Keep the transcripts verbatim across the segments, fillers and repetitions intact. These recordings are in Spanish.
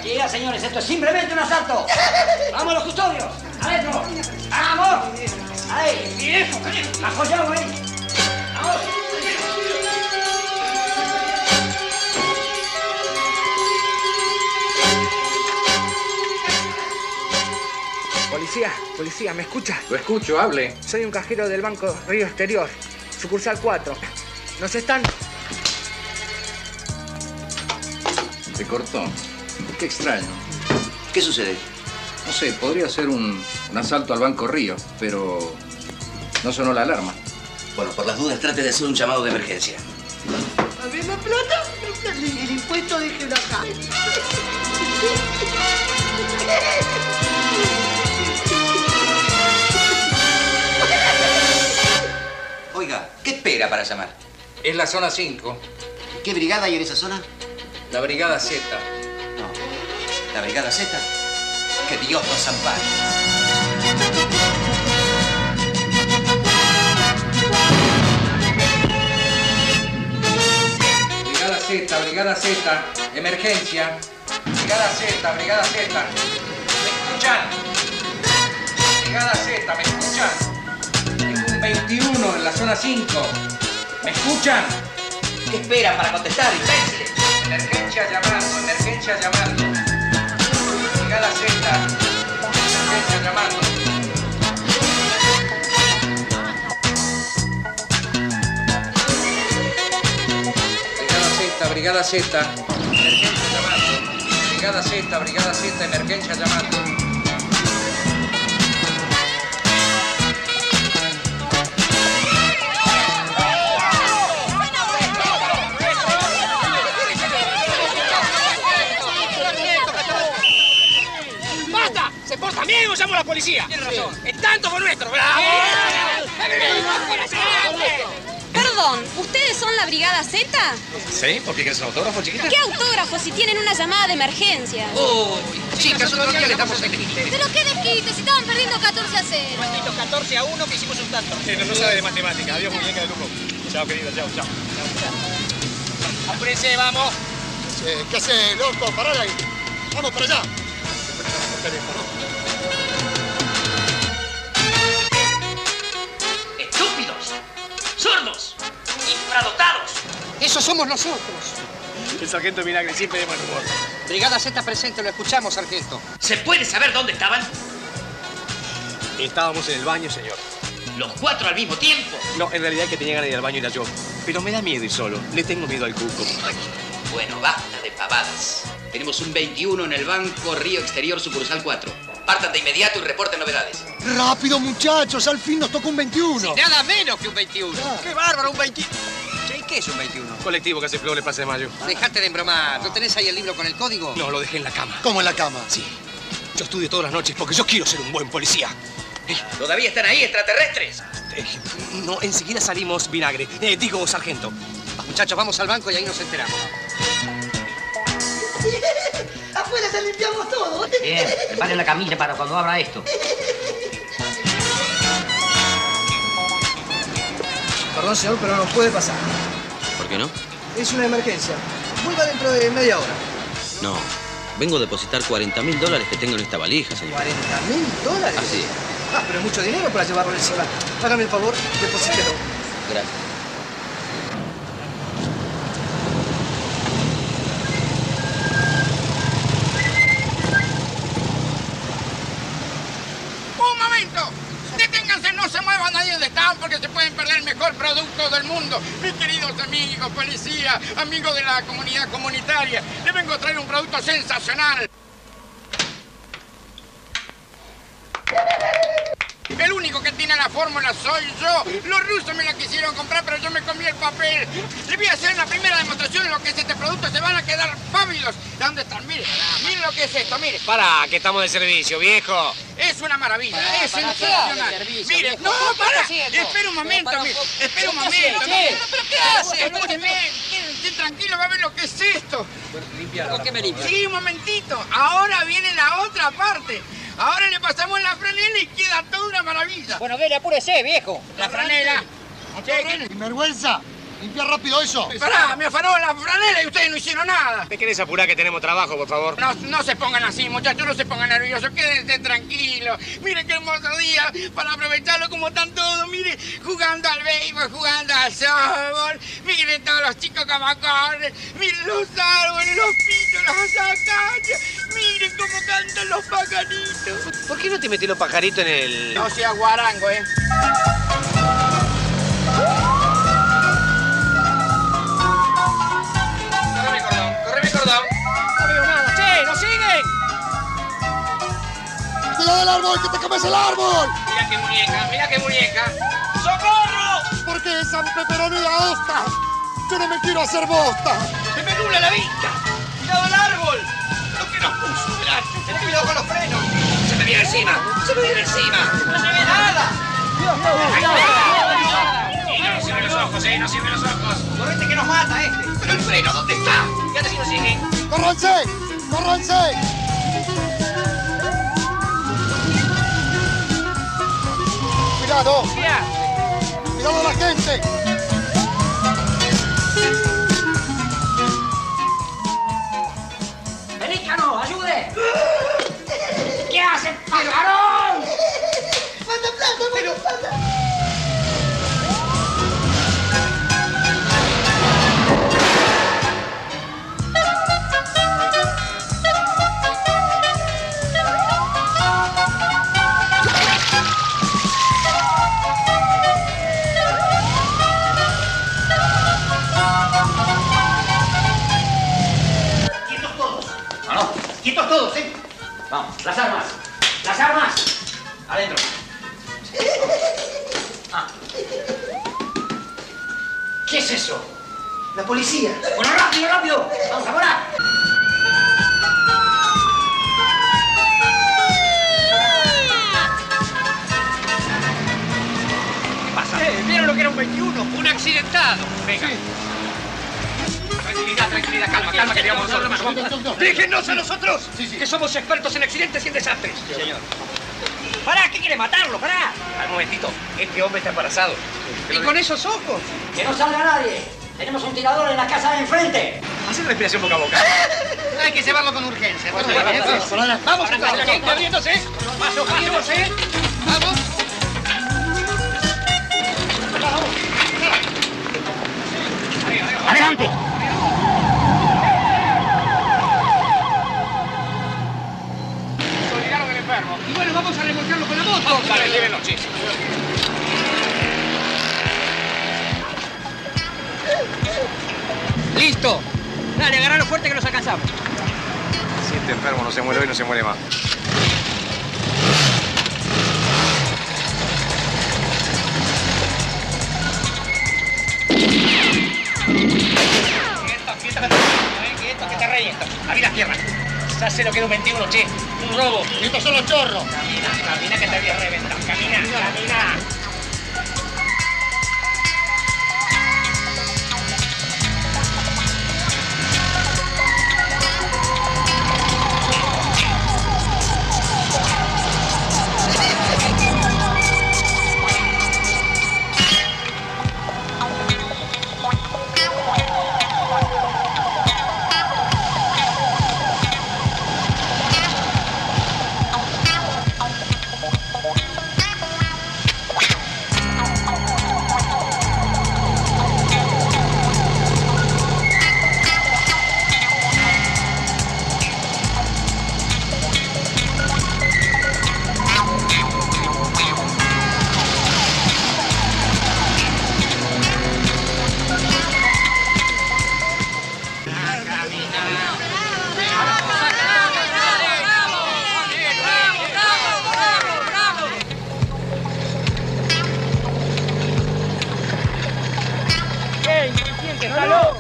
Tranquilidad, señores, esto es simplemente un asalto. ¡Vamos, los custodios! ¡Adentro! ¡Vamos! ¡Ahí! ¡Viejo! ¡Bajo llave ahí! ¡Vamos! Policía, policía, ¿me escucha? Lo escucho, hable. Soy un cajero del Banco Río Exterior, sucursal cuatro. Nos están... Se cortó. Qué extraño. ¿Qué sucede? No sé, podría ser un, un asalto al Banco Río, pero no sonó la alarma. Bueno, por las dudas trate de hacer un llamado de emergencia. A ver la plata, el, el impuesto déjelo acá. Oiga, ¿qué espera para llamar? Es la zona cinco. ¿Qué brigada hay en esa zona? La Brigada Z. No. ¿La Brigada Z? Que Dios nos ampare. Brigada Z, Brigada Z. Emergencia. Brigada Z, Brigada Z. ¿Me escuchan? Brigada Z, ¿me escuchan? Tengo un veintiuno en la zona cinco. ¿Me escuchan? ¿Qué esperan para contestar, imbéciles? Emergencia llamando, emergencia llamando. Brigada Z. Emergencia llamando. Brigada Z, Brigada Z. Emergencia llamando. Brigada Z, Brigada Z, emergencia llamando. También usamos la policía. Tienes razón. El tanto fue nuestro. ¡Bravo! Perdón, ¿ustedes son la Brigada Z? Sí, ¿por qué quieres un autógrafo, chiquita? ¿Qué autógrafo si tienen una llamada de emergencia? Uy, chicas, otro día le damos el quite. ¿Pero qué desquite? Si estaban perdiendo catorce a cero. Maldito catorce a uno que hicimos un tanto. Sí, no, no sabe de matemática. Adiós, muñeca de lujo. Chao, querido. Chao, chao. Apúrense, vamos. Eh, ¿Qué haces, loco? Pará ahí. Vamos para allá. ¡Estúpidos! ¡Sordos! ¡Infradotados! Esos somos nosotros. El sargento Vinagre siempre de mal humor. Brigada Z presente, lo escuchamos, sargento. ¿Se puede saber dónde estaban? Estábamos en el baño, señor. ¿Los cuatro al mismo tiempo? No, en realidad el que tenía ganas de ir al baño era yo. Pero me da miedo ir solo. Le tengo miedo al cuco. Ay, bueno, basta de pavadas. Tenemos un veintiuno en el Banco Río Exterior, sucursal cuatro. Partan de inmediato y reporten novedades. Rápido, muchachos, al fin nos tocó un veintiuno. Sí, nada menos que un veintiuno. Ah. ¡Qué bárbaro, un veintiuno! ¿Y qué es un veintiuno? Colectivo que hace flores Plaza de Mayo. Dejate de embromar. ¿No tenés ahí el libro con el código? No, lo dejé en la cama. ¿Cómo en la cama? Sí. Yo estudio todas las noches porque yo quiero ser un buen policía. Eh, ¿Todavía están ahí, extraterrestres? eh, no, enseguida salimos, Vinagre. Eh, digo, sargento. Muchachos, vamos al banco y ahí nos enteramos. Afuera ya limpiamos todo. Bien, preparen la camilla para cuando abra esto. Perdón, señor, pero no puede pasar. ¿Por qué no? Es una emergencia. Vuelva dentro de media hora. No. Vengo a depositar cuarenta mil dólares que tengo en esta valija, señor. ¿cuarenta mil dólares? Así es. Ah, pero es mucho dinero para llevarlo encima. Hágame el favor, deposítelo. Gracias. ¡Un momento! ¡Deténganse! No se muevan ahí donde están porque se pueden perder el mejor producto del mundo. Mis queridos amigos, policía, amigos de la comunidad comunitaria, les vengo a traer un producto sensacional. El único que tiene la fórmula soy yo. Los rusos me la quisieron comprar, pero yo me comí el papel. Les voy a hacer la primera demostración de lo que es este producto. Se van a quedar pávidos. ¿Dónde están? Miren, miren lo que es esto, miren. Para, que estamos de servicio, viejo. Es una maravilla, Pará, es pará, sensacional. ¿qué servicio, Mire, viejo? no, ¿Qué para, está haciendo? espera un momento, Pero para mire, un poco. espera un ¿Qué momento. hace? mire. ¿Qué? ¿Pero qué hace? Escúcheme, quédense tranquilo, va a ver lo que es esto. ¿Con qué me limpio? Sí, un momentito, ahora viene la otra parte. Ahora le pasamos la franela y queda toda una maravilla. Bueno, dele, apúrese, viejo. La franela. Sin vergüenza. Limpia rápido eso. Pará, me afanó la franela y ustedes no hicieron nada. ¿Me querés apurar que tenemos trabajo, por favor? No, no se pongan así, muchachos, no se pongan nerviosos, quédense tranquilos. Miren qué hermoso día para aprovecharlo como están todos. Miren, jugando al béisbol, jugando al softball. Miren todos los chicos como corren. Miren los árboles, los pinos, las azacañas. Miren cómo cantan los pajaritos. ¿Por qué no te metés los pajaritos en el...? No sea guarango, ¿eh? Correme cordón, correme cordón. No veo nada. ¡Che, nos siguen! ¡Cuidado del árbol, que te comes el árbol! Mira qué muñeca, mira qué muñeca. ¡Socorro! ¿Por qué esa peperonía esta? Yo no me quiero hacer bosta. ¡Se me nubla la vista! ¡Cuidado el árbol! ¡Lo que nos puso! Mirá, ten cuidado con los frenos. ¡Se me viene encima! ¡Se me viene encima! ¡No se ve nada! Dios, no, no, Y no sirve los ojos, eh, no sirve los ojos. Correte que nos mata este. Pero el freno, ¿dónde está? Fíjate si nos siguen. ¡Córranse! ¡Córranse! ¡Cuidado! ¿Qué hace? ¡Cuidado a la gente! ¡Pelícano, ayude! ¿Qué hace, pajarón? ¡Falta plata, bueno, plata! ¡Quietos todos! ¡Vamos! ¡Quietos todos, eh! Vamos, las armas. ¡Las armas! Adentro. Ah. ¿Qué es eso? La policía. Bueno, rápido, rápido. Vamos a volar. ¿Qué pasa? Eh, ¿Vieron lo que era un veintiuno? Un accidentado. Venga. Tranquilidad, tranquilidad, calma, calma, que digamos nosotros. ¡Déjennos a nosotros! Que somos expertos en accidentes y en desastres. Sí, señor. ¡Pará! ¿Qué quiere matarlo? ¡Pará! Al momentito, este hombre está embarazado. ¿Y con esos ojos? ¡Que no salga nadie! Tenemos un tirador en la casa de enfrente. Hacen respiración boca a boca. Hay que llevarlo con urgencia. Vamos, Vamos, la gente abriéndose. Paso, paso, ¿eh? Vamos. ¡Adelante! Llegaron el enfermo. Y bueno, vamos a remolcarlo con la moto. Vale, llévenlo, chicos. ¡Listo! Dale, agarralo fuerte que nos alcanzamos. Si este enfermo no se muere hoy, no se muere más. Quieto, quieto, que te eh, quieto, que te reviento. Abrí las piernas. Ya sé lo que es un veintiuno, che. Un robo. ¡Estos son los chorros! Camina, camina que te voy a reventar. Camina, camina. ¡Está loco!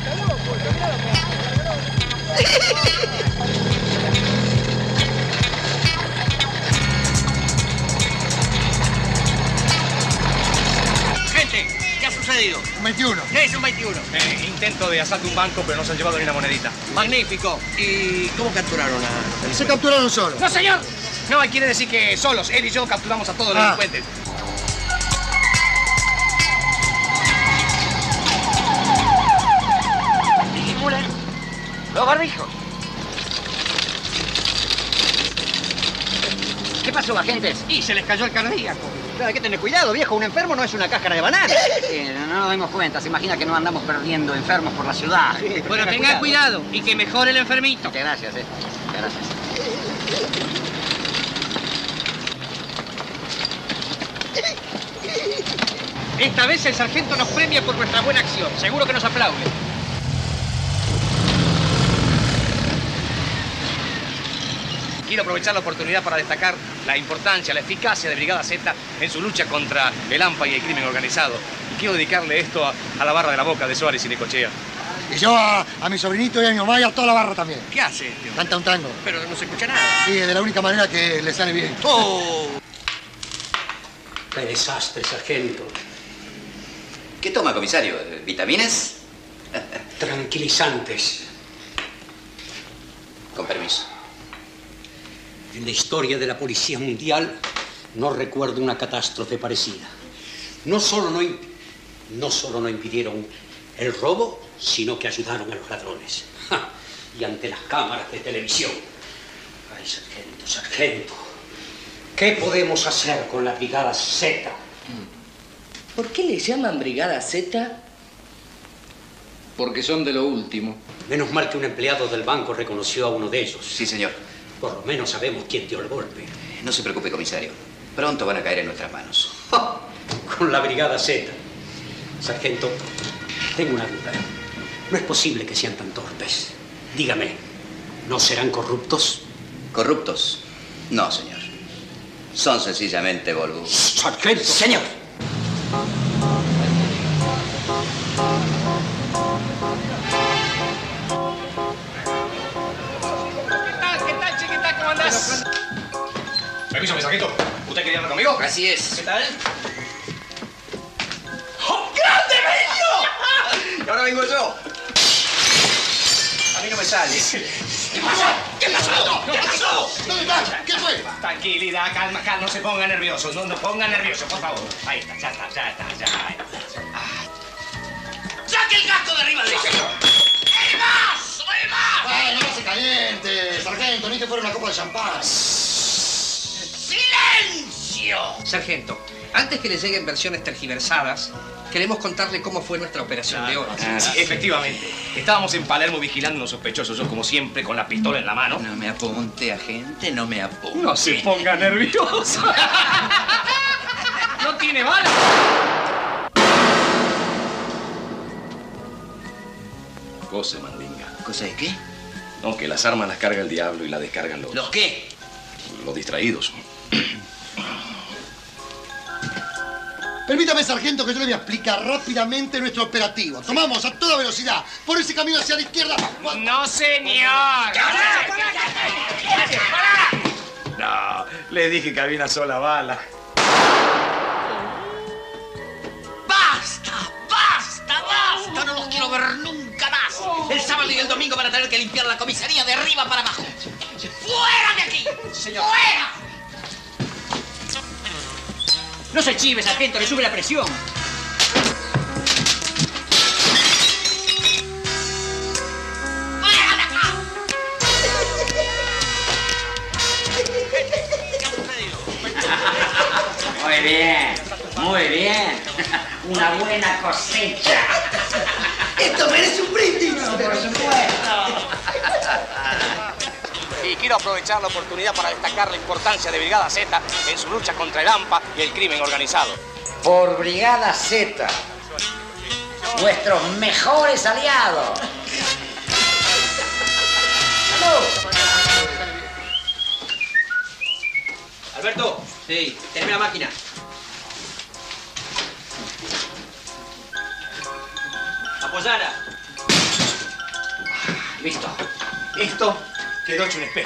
Gente, ¿qué ha sucedido? Un veintiuno. ¿Qué es un veintiuno? Eh, intento de asalto a un banco, pero no se han llevado ni una monedita. Magnífico. ¿Y cómo capturaron a...? Se capturaron solos. ¡No, señor! No, quiere decir que solos, él y yo capturamos a todos los Ah. delincuentes. Los barbijos. ¿Qué pasó, agentes? Y se les cayó el cardíaco. Pero hay que tener cuidado, viejo. Un enfermo no es una cáscara de banana. Sí, no, no nos dimos cuenta. Se imagina que no andamos perdiendo enfermos por la ciudad. Sí, Bueno, tengan cuidado y que mejore el enfermito. Muchas gracias, eh. Muchas gracias. Esta vez el sargento nos premia por nuestra buena acción. Seguro que nos aplaude. Quiero aprovechar la oportunidad para destacar la importancia, la eficacia de Brigada Z en su lucha contra el AMPA y el crimen organizado. Y quiero dedicarle esto a, a la barra de la Boca de Suárez y Necochea. Y yo a, a mi sobrinito y a mi mamá y a toda la barra también. ¿Qué hace, tío? Canta un tango. Pero no se escucha nada. Sí, de la única manera que le sale bien. ¡Oh! ¡Qué desastre, sargento! ¿Qué toma, comisario? ¿Vitaminas? Tranquilizantes. Con permiso. En la historia de la Policía Mundial no recuerdo una catástrofe parecida. No solo no, no solo no impidieron el robo, sino que ayudaron a los ladrones. ¡Ja! Y ante las cámaras de televisión. Ay, sargento, sargento. ¿Qué podemos hacer con la Brigada Z? ¿Por qué le llaman Brigada Z? Porque son de lo último. Menos mal que un empleado del banco reconoció a uno de ellos. Sí, señor. Por lo menos sabemos quién dio el golpe. No se preocupe, comisario. Pronto van a caer en nuestras manos. ¡Ja! Con la Brigada Z. Sargento, tengo una duda. No es posible que sean tan torpes. Dígame, ¿no serán corruptos? ¿Corruptos? No, señor. Son sencillamente boludos. ¡Sargento! ¡Señor! Permiso, mi sargento. ¿Usted quería hablar conmigo? Así es. ¿Qué tal? ¡Oh, grande, Benio! Y ahora vengo yo. A mí no me sale. ¿Qué pasó? ¿Qué pasó? ¿Qué pasó? ¿Dónde está? ¿Qué fue? Tranquilidad, calma, calma. No se ponga nervioso. No, no ponga nervioso, por favor. Ahí está, ya está, ya está, ya está. Ah. ¡Saque el gato de arriba de ese! ¡El vaso! ¡El vaso! Bueno, no se caliente, sargento. Ni que fuera una copa de champán. ¡Silencio! Sargento, antes que le lleguen versiones tergiversadas, queremos contarle cómo fue nuestra operación de hoy. Ah, sí, efectivamente. Estábamos en Palermo vigilando unos sospechosos. Yo, como siempre, con la pistola en la mano. No me apunte, agente, no me apunte. No se ponga nervioso. ¡No tiene bala! Cosa, mandinga. ¿Cosa de qué? No, que las armas las carga el diablo y las descargan los... ¿Los qué? Los distraídos. Permítame, sargento, que yo le voy a explicar rápidamente nuestro operativo. Tomamos a toda velocidad por ese camino hacia la izquierda. No, señor. No, le dije que había una sola bala. ¡Basta! ¡Basta! ¡Basta! No los quiero ver nunca más. El sábado y el domingo van a tener que limpiar la comisaría de arriba para abajo. ¡Fuera de aquí! Señor. ¡Fuera! No se chive, sargento, le sube la presión. ¡Fuera de acá! Muy bien, muy bien. Una buena cosecha. ¡Esto merece un brindis! Por supuesto. Y quiero aprovechar la oportunidad para destacar la importancia de Brigada Z en su lucha contra el AMPA y el crimen organizado. Por Brigada Z. Nuestros mejores aliados. ¡Salud! Alberto, sí, teneme la máquina. Apoyala. Listo. Esto quedó hecho un espejo.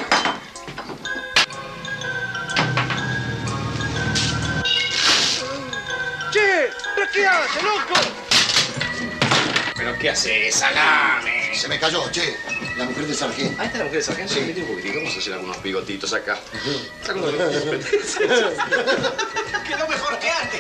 ¡Che! ¿Pero qué hace, loco? ¿Pero qué hace esa lame? Se me cayó, che. La mujer del sargento. Ahí está la mujer del sargento. Sí. Mete un poquitito. Vamos a hacer algunos bigotitos acá. Quedó mejor que antes.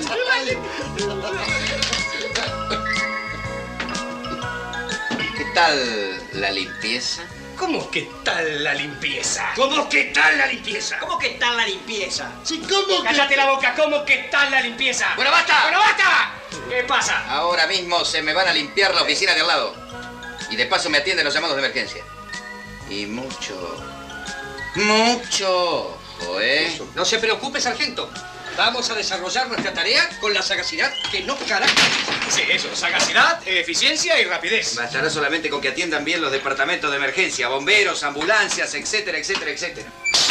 ¿Qué tal la limpieza? ¿Cómo que tal la limpieza? ¿Cómo que tal la limpieza? ¿Cómo que tal la limpieza? Sí, ¿cómo que...? ¡Cállate la boca! ¿Cómo que tal la limpieza? ¡Bueno, basta! ¡Bueno, basta! ¿Qué pasa? Ahora mismo se me van a limpiar la oficina de al lado. Y de paso me atienden los llamados de emergencia. Y mucho, mucho ojo, ¿eh? No se preocupe, sargento. Vamos a desarrollar nuestra tarea con la sagacidad que no caracteriza. Sí, eso. Sagacidad, eficiencia y rapidez. Bastará solamente con que atiendan bien los departamentos de emergencia, bomberos, ambulancias, etcétera, etcétera, etcétera.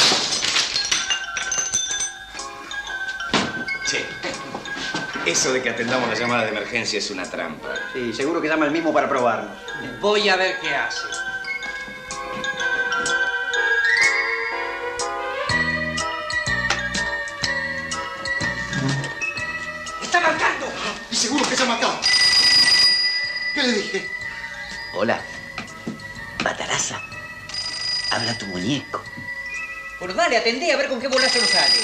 Che, eso de que atendamos las llamadas de emergencia es una trampa. Sí, seguro que llama el mismo para probarnos. Voy a ver qué hace. ¡Está marcando! Y seguro que llama acá. ¿Qué le dije? Hola. Bataraza. Habla tu muñeco. Bueno, dale, atendé a ver con qué bolazo nos sale.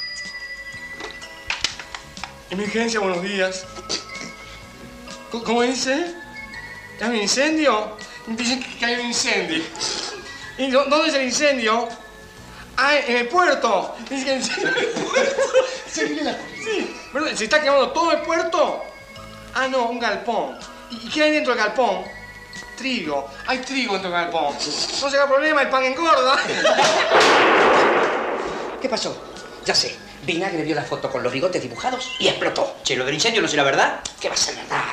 Emergencia, buenos días. ¿Cómo dice? ¿Hay un incendio? Dicen que hay un incendio. ¿Y dónde es el incendio? Ah, en el puerto. Dicen que hay un incendio en el puerto. Se viene la... Sí, pero ¿se está quemando todo el puerto? Ah, no, un galpón. ¿Y qué hay dentro del galpón? Trigo. Hay trigo dentro del galpón. No será problema, el pan engorda. ¿Qué pasó? Ya sé. Vinagre vio la foto con los bigotes dibujados y explotó. Che, ¿lo del incendio no será verdad? ¿Qué va a ser verdad?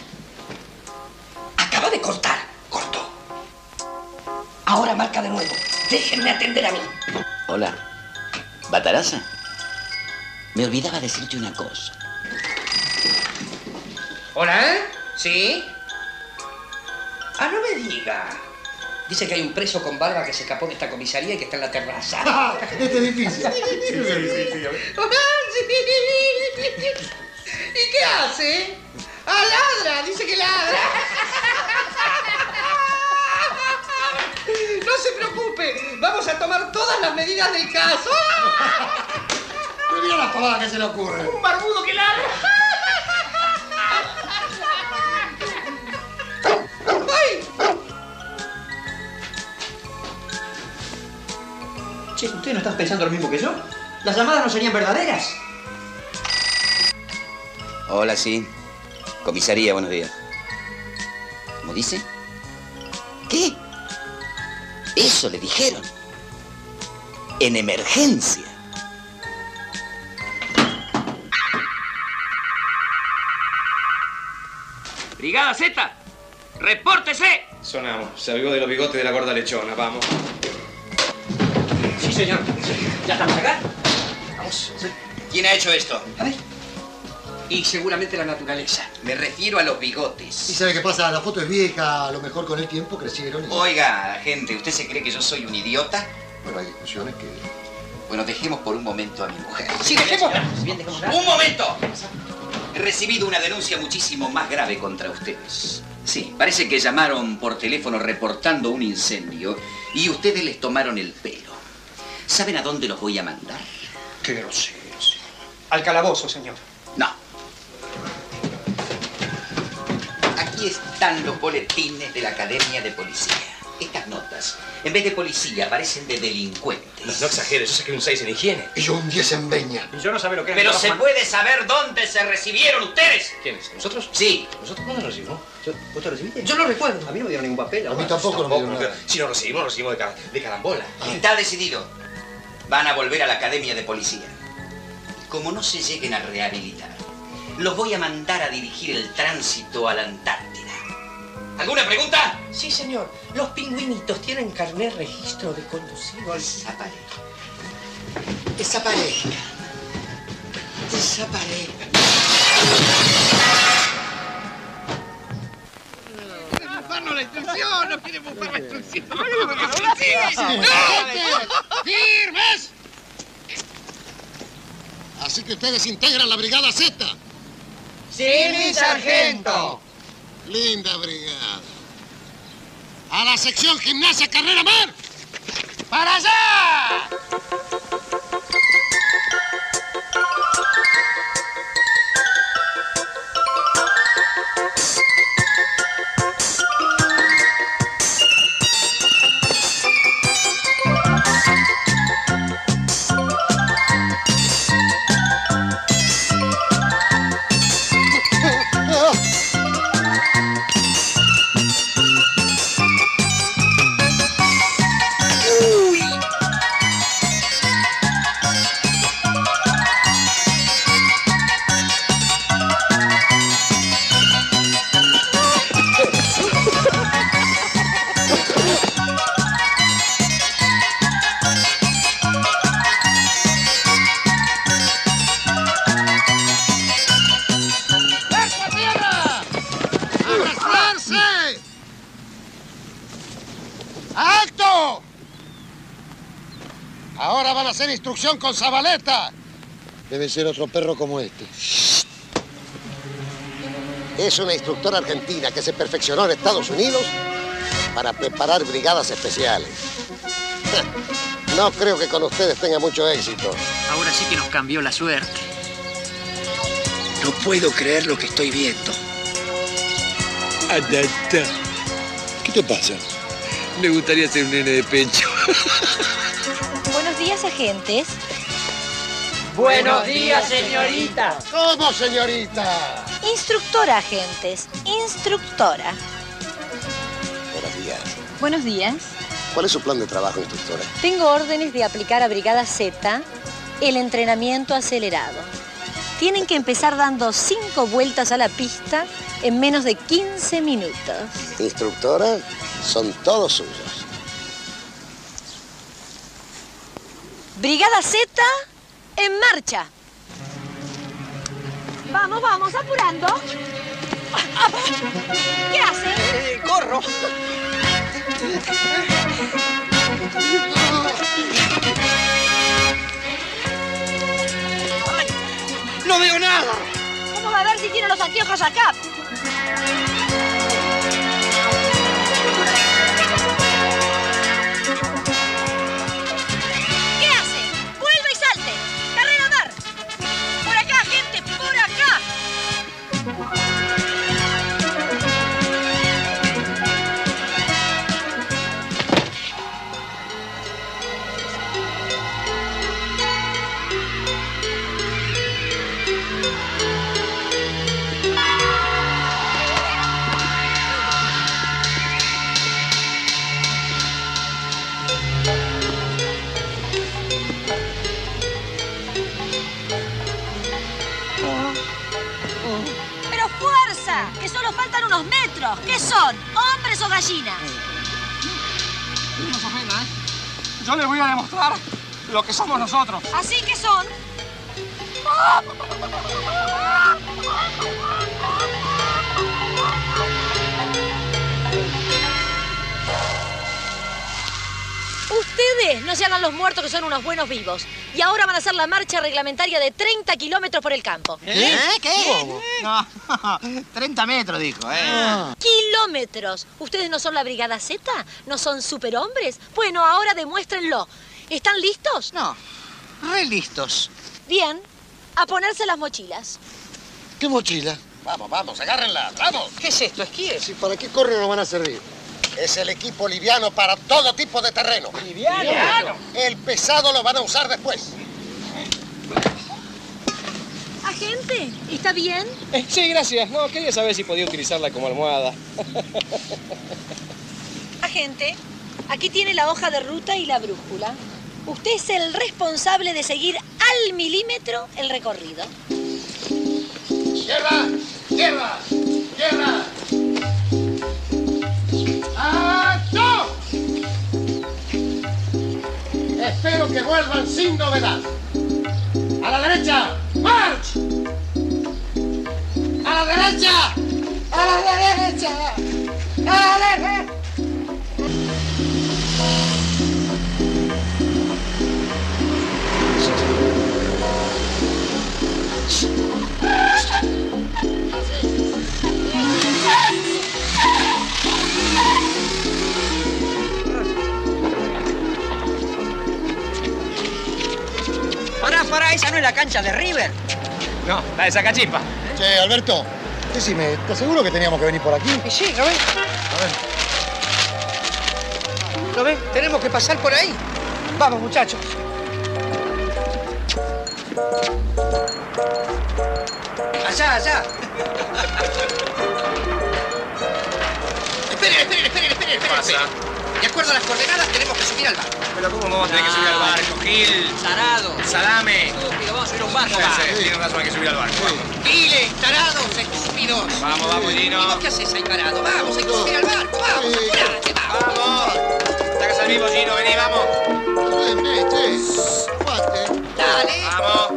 Acaba de cortar. Cortó. Ahora marca de nuevo. Déjenme atender a mí. Hola. Bataraza. Me olvidaba decirte una cosa. ¿Hola? ¿Sí? Ah, no me diga. Dice que hay un preso con barba que se escapó de esta comisaría y que está en la terraza. Ah, este edificio. ¿Y qué hace? ¡Ah, ladra! Dice que ladra. No se preocupe. Vamos a tomar todas las medidas del caso. No mira las pavadas que se le ocurre. Un barbudo que ladra. ¡Ay! Che, ¿ustedes no están pensando lo mismo que yo? ¿Las llamadas no serían verdaderas? Hola, sí. Comisaría, buenos días. ¿Cómo dice? ¿Qué? Eso le dijeron. En emergencia. Brigada Z, repórtese. Sonamos. Se avivó de los bigotes de la gorda lechona. Vamos. Sí, señor. ¿Ya estamos acá? Vamos. ¿Quién ha hecho esto? A ver. Y seguramente la naturaleza. Me refiero a los ¿Y bigotes. sabe qué pasa? La foto es vieja, a lo mejor con el tiempo crecieron y... Oiga, gente, ¿usted se cree que yo soy un idiota? Bueno, hay discusiones que... Bueno, dejemos por un momento a mi mujer. Sí, dejémosla. Bien, dejémosla. ¡Un momento! He recibido una denuncia muchísimo más grave contra ustedes. Sí, parece que llamaron por teléfono reportando un incendio y ustedes les tomaron el pelo. ¿Saben a dónde los voy a mandar? Qué grosero, señor. Al calabozo, señor. No. Aquí están los boletines de la Academia de Policía. Estas notas, en vez de policía, parecen de delincuentes. No, no exageres, yo saqué un seis en higiene. Y yo un diez en veña. Y yo no sabe lo que es. Pero se puede saber dónde se recibieron ustedes. ¿Quiénes? ¿Nosotros? Sí. ¿Nosotros cuándo nos recibimos? ¿Vos te recibiste? Yo no recuerdo. A mí no me dieron ningún papel. A mí tampoco no me dieron nada. Si nos recibimos, nos recibimos de, ca- de carambola. Está decidido. Van a volver a la Academia de Policía. Como no se lleguen a rehabilitar, los voy a mandar a dirigir el tránsito a la Antártida. ¿Alguna pregunta? Sí, señor. Los pingüinitos tienen carnet registro de conducido al... Desaparezcan. Desaparezcan. Desaparezcan. ¡Bufarnos la instrucción! ¡No quiere bufar la instrucción! ¡Firmes! Así que ustedes integran la Brigada Z. ¡Sí, mi sargento! Linda brigada. A la sección Gimnasia Carrera Mar. ¡Para allá! Ahora van a hacer instrucción con Zabaleta. Debe ser otro perro como este. Es una instructora argentina que se perfeccionó en Estados Unidos para preparar brigadas especiales. No creo que con ustedes tenga mucho éxito. Ahora sí que nos cambió la suerte. No puedo creer lo que estoy viendo. Adata. ¿Qué te pasa? Me gustaría ser un nene de pecho. Buenos días, agentes. Buenos días, señorita. ¿Cómo, señorita? Instructora, agentes. Instructora. Buenos días. Buenos días. ¿Cuál es su plan de trabajo, instructora? Tengo órdenes de aplicar a Brigada Z el entrenamiento acelerado. Tienen que empezar dando cinco vueltas a la pista en menos de quince minutos. Instructora, son todos suyos. Brigada Z en marcha. Vamos, vamos, apurando. ¿Qué hacen? Eh, corro. Ay, no veo nada. ¿Cómo va a ver si tiene los anteojos acá? ¿Qué hace? ¡Vuelva y salte! ¡Carrera mar! ¡Por acá, gente! ¡Por acá! ¡Pero fuerza! ¡Que solo faltan unos metros! ¿Qué son? ¿Hombres o gallinas? No se ofenda, ¿eh? Yo les voy a demostrar lo que somos nosotros. ¿Así que son? Ustedes no se hagan los muertos que son unos buenos vivos. Y ahora van a hacer la marcha reglamentaria de treinta kilómetros por el campo. ¿Eh? ¿Qué? No, treinta metros, dijo, ¿eh? Ah. Kilómetros. ¿Ustedes no son la Brigada Z? ¿No son superhombres? Bueno, ahora demuéstrenlo. ¿Están listos? No, re listos. Bien, a ponerse las mochilas. ¿Qué mochila? Vamos, vamos, agárrenla, vamos. ¿Qué es esto? ¿Esquíes? Si para qué corren no van a servir. Es el equipo liviano para todo tipo de terreno. ¿Liviano? ¿Liviano? El pesado lo van a usar después. Agente, ¿está bien? Eh, sí, gracias. No, quería saber si podía utilizarla como almohada. Agente, aquí tiene la hoja de ruta y la brújula. Usted es el responsable de seguir al milímetro el recorrido. ¡Tierra! ¡Tierra! ¡Tierra! ¡Alto! Espero que vuelvan sin novedad. ¡A la derecha! ¡March! ¡A la derecha! ¡A la derecha! ¡A la derecha! Pará, pará, esa no es la cancha de River. No, la de Sacachispa. Che, Alberto, decime, ¿te aseguro que teníamos que venir por aquí? Y sí, ¿lo ves? A ver. ¿Lo ves? Tenemos que pasar por ahí. Vamos, muchachos. Allá, allá. Esperen, esperen, esperen, esperen, esperen. esperen. De acuerdo a las coordenadas, tenemos que subir al barco. Pero ¿cómo vamos a tener que subir al barco, Gil? Tarado. Salame. Estúpido, vamos a subir a un barco. Sí, va. sí, tienen razón, hay que subir al barco. Vamos. Giles, tarados, estúpidos. Vamos, vamos, Gino. ¿Y vos qué haces ahí parado? Vamos, hay que subir al barco. Vamos, apurate, vamos. Vamos. Sacas al vivo, Gino, vení, vamos. Ven, ven, che. Aguante. Dale. Vamos.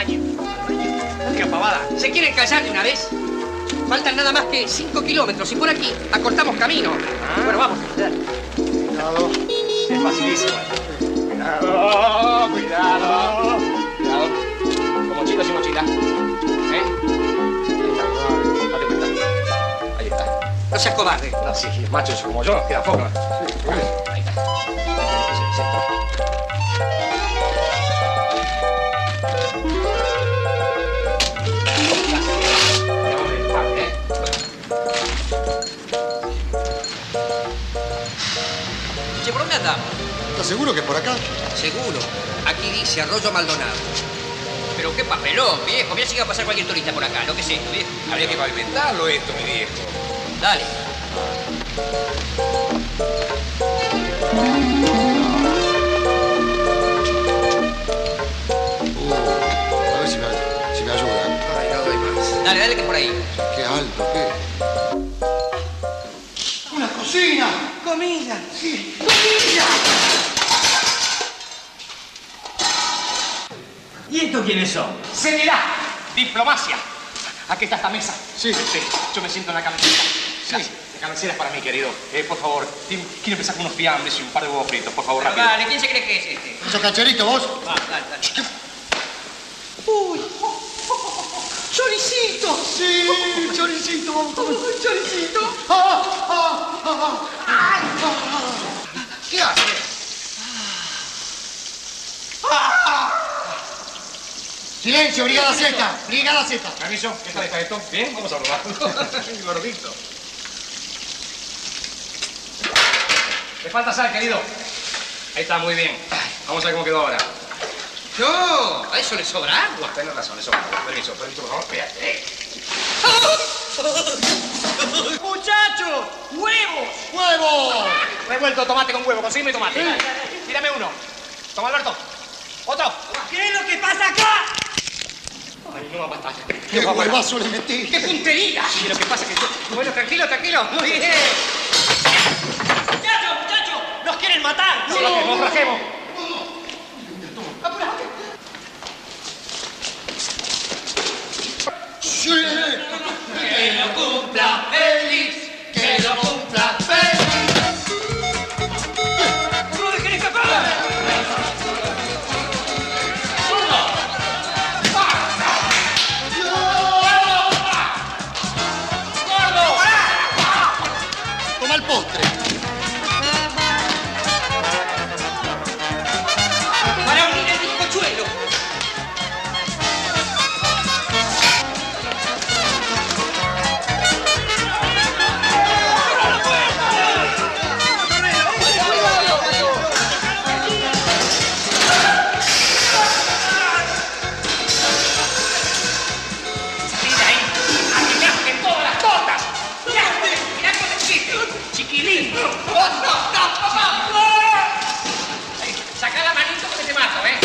baño. ¡Qué pavada! ¿Se quieren callar de una vez? Faltan nada más que cinco kilómetros y por aquí acortamos camino. Ah. Bueno, vamos. Cuidado. Es facilísimo. Cuidado, cuidado. Cuidado. Como chicos y mochila. ¿Eh? Date cuenta. Ahí está. No seas cobarde. No, sí, machos como yo, nos queda poco. Ahí está. Sí, sí, sí. Che, ¿por dónde andamos? ¿Estás seguro que es por acá? Seguro. Aquí dice Arroyo Maldonado. Pero qué papelón, viejo. Mira si va a pasar cualquier turista por acá. Lo que es esto, viejo. Habría que pavimentarlo esto, mi viejo. Dale. Uh, a ver si me, si me ayuda. Ay, no doy más. Dale, dale que es por ahí. Qué alto, qué. ¡Una cocina! Comida. Sí, comida. ¿Y estos quiénes son? Seriedad, diplomacia. Aquí está esta mesa. Sí. Sí, yo me siento en la cabecera. Sí. La cabecera es para mí, querido. Eh, por favor, quiero empezar con unos fiambres y un par de huevos fritos. Por favor, rápido. Dale, ¿quién se cree que es este? ¿Sos cancherito vos? Va, dale, dale. ¡Uy! ¡Choricito! Sí, choricito, vamos a comer. ¡Choricito! Ah, ah, ah, ah. ¿Qué haces? Silencio, brigada Z, brigada Z. Permiso, ¿qué tal está esto? ¿Bien? Vamos a probarlo. Gordito. Le falta sal, querido. Ahí está, muy bien. Vamos a ver cómo quedó ahora. No, a eso le sobra agua. Tienes razón, eso. Permiso, permiso, por favor. Espérate. ¡Muchachos! ¡Huevos! ¡Huevos! Revuelto tomate con huevo, consígueme tomate. Tírame uno. Toma, Alberto. Otro. ¿Qué es lo que pasa acá? Ay, no va a matar. ¡Qué huevazo le metí! ¡Qué puntería! Sí, lo que pasa es que yo... Bueno, tranquilo, tranquilo. Muy bien. ¡Muchachos, muchachos! ¡Nos quieren matar! Nos rajemos, nos rajemos. ¡Sí! ¡Que lo cumpla feliz! ¡Que lo cumpla feliz! ¡No lo dejen escapar! Toma el postre. ¡Para unir el bizcochuelo! Mira ahí. Aquí me hacen todas las tortas. Mirá, mirá cómo existe. Chiquilín. ¡No, no, no, papá! Ahí, sacá la manito porque te mato, ¿eh?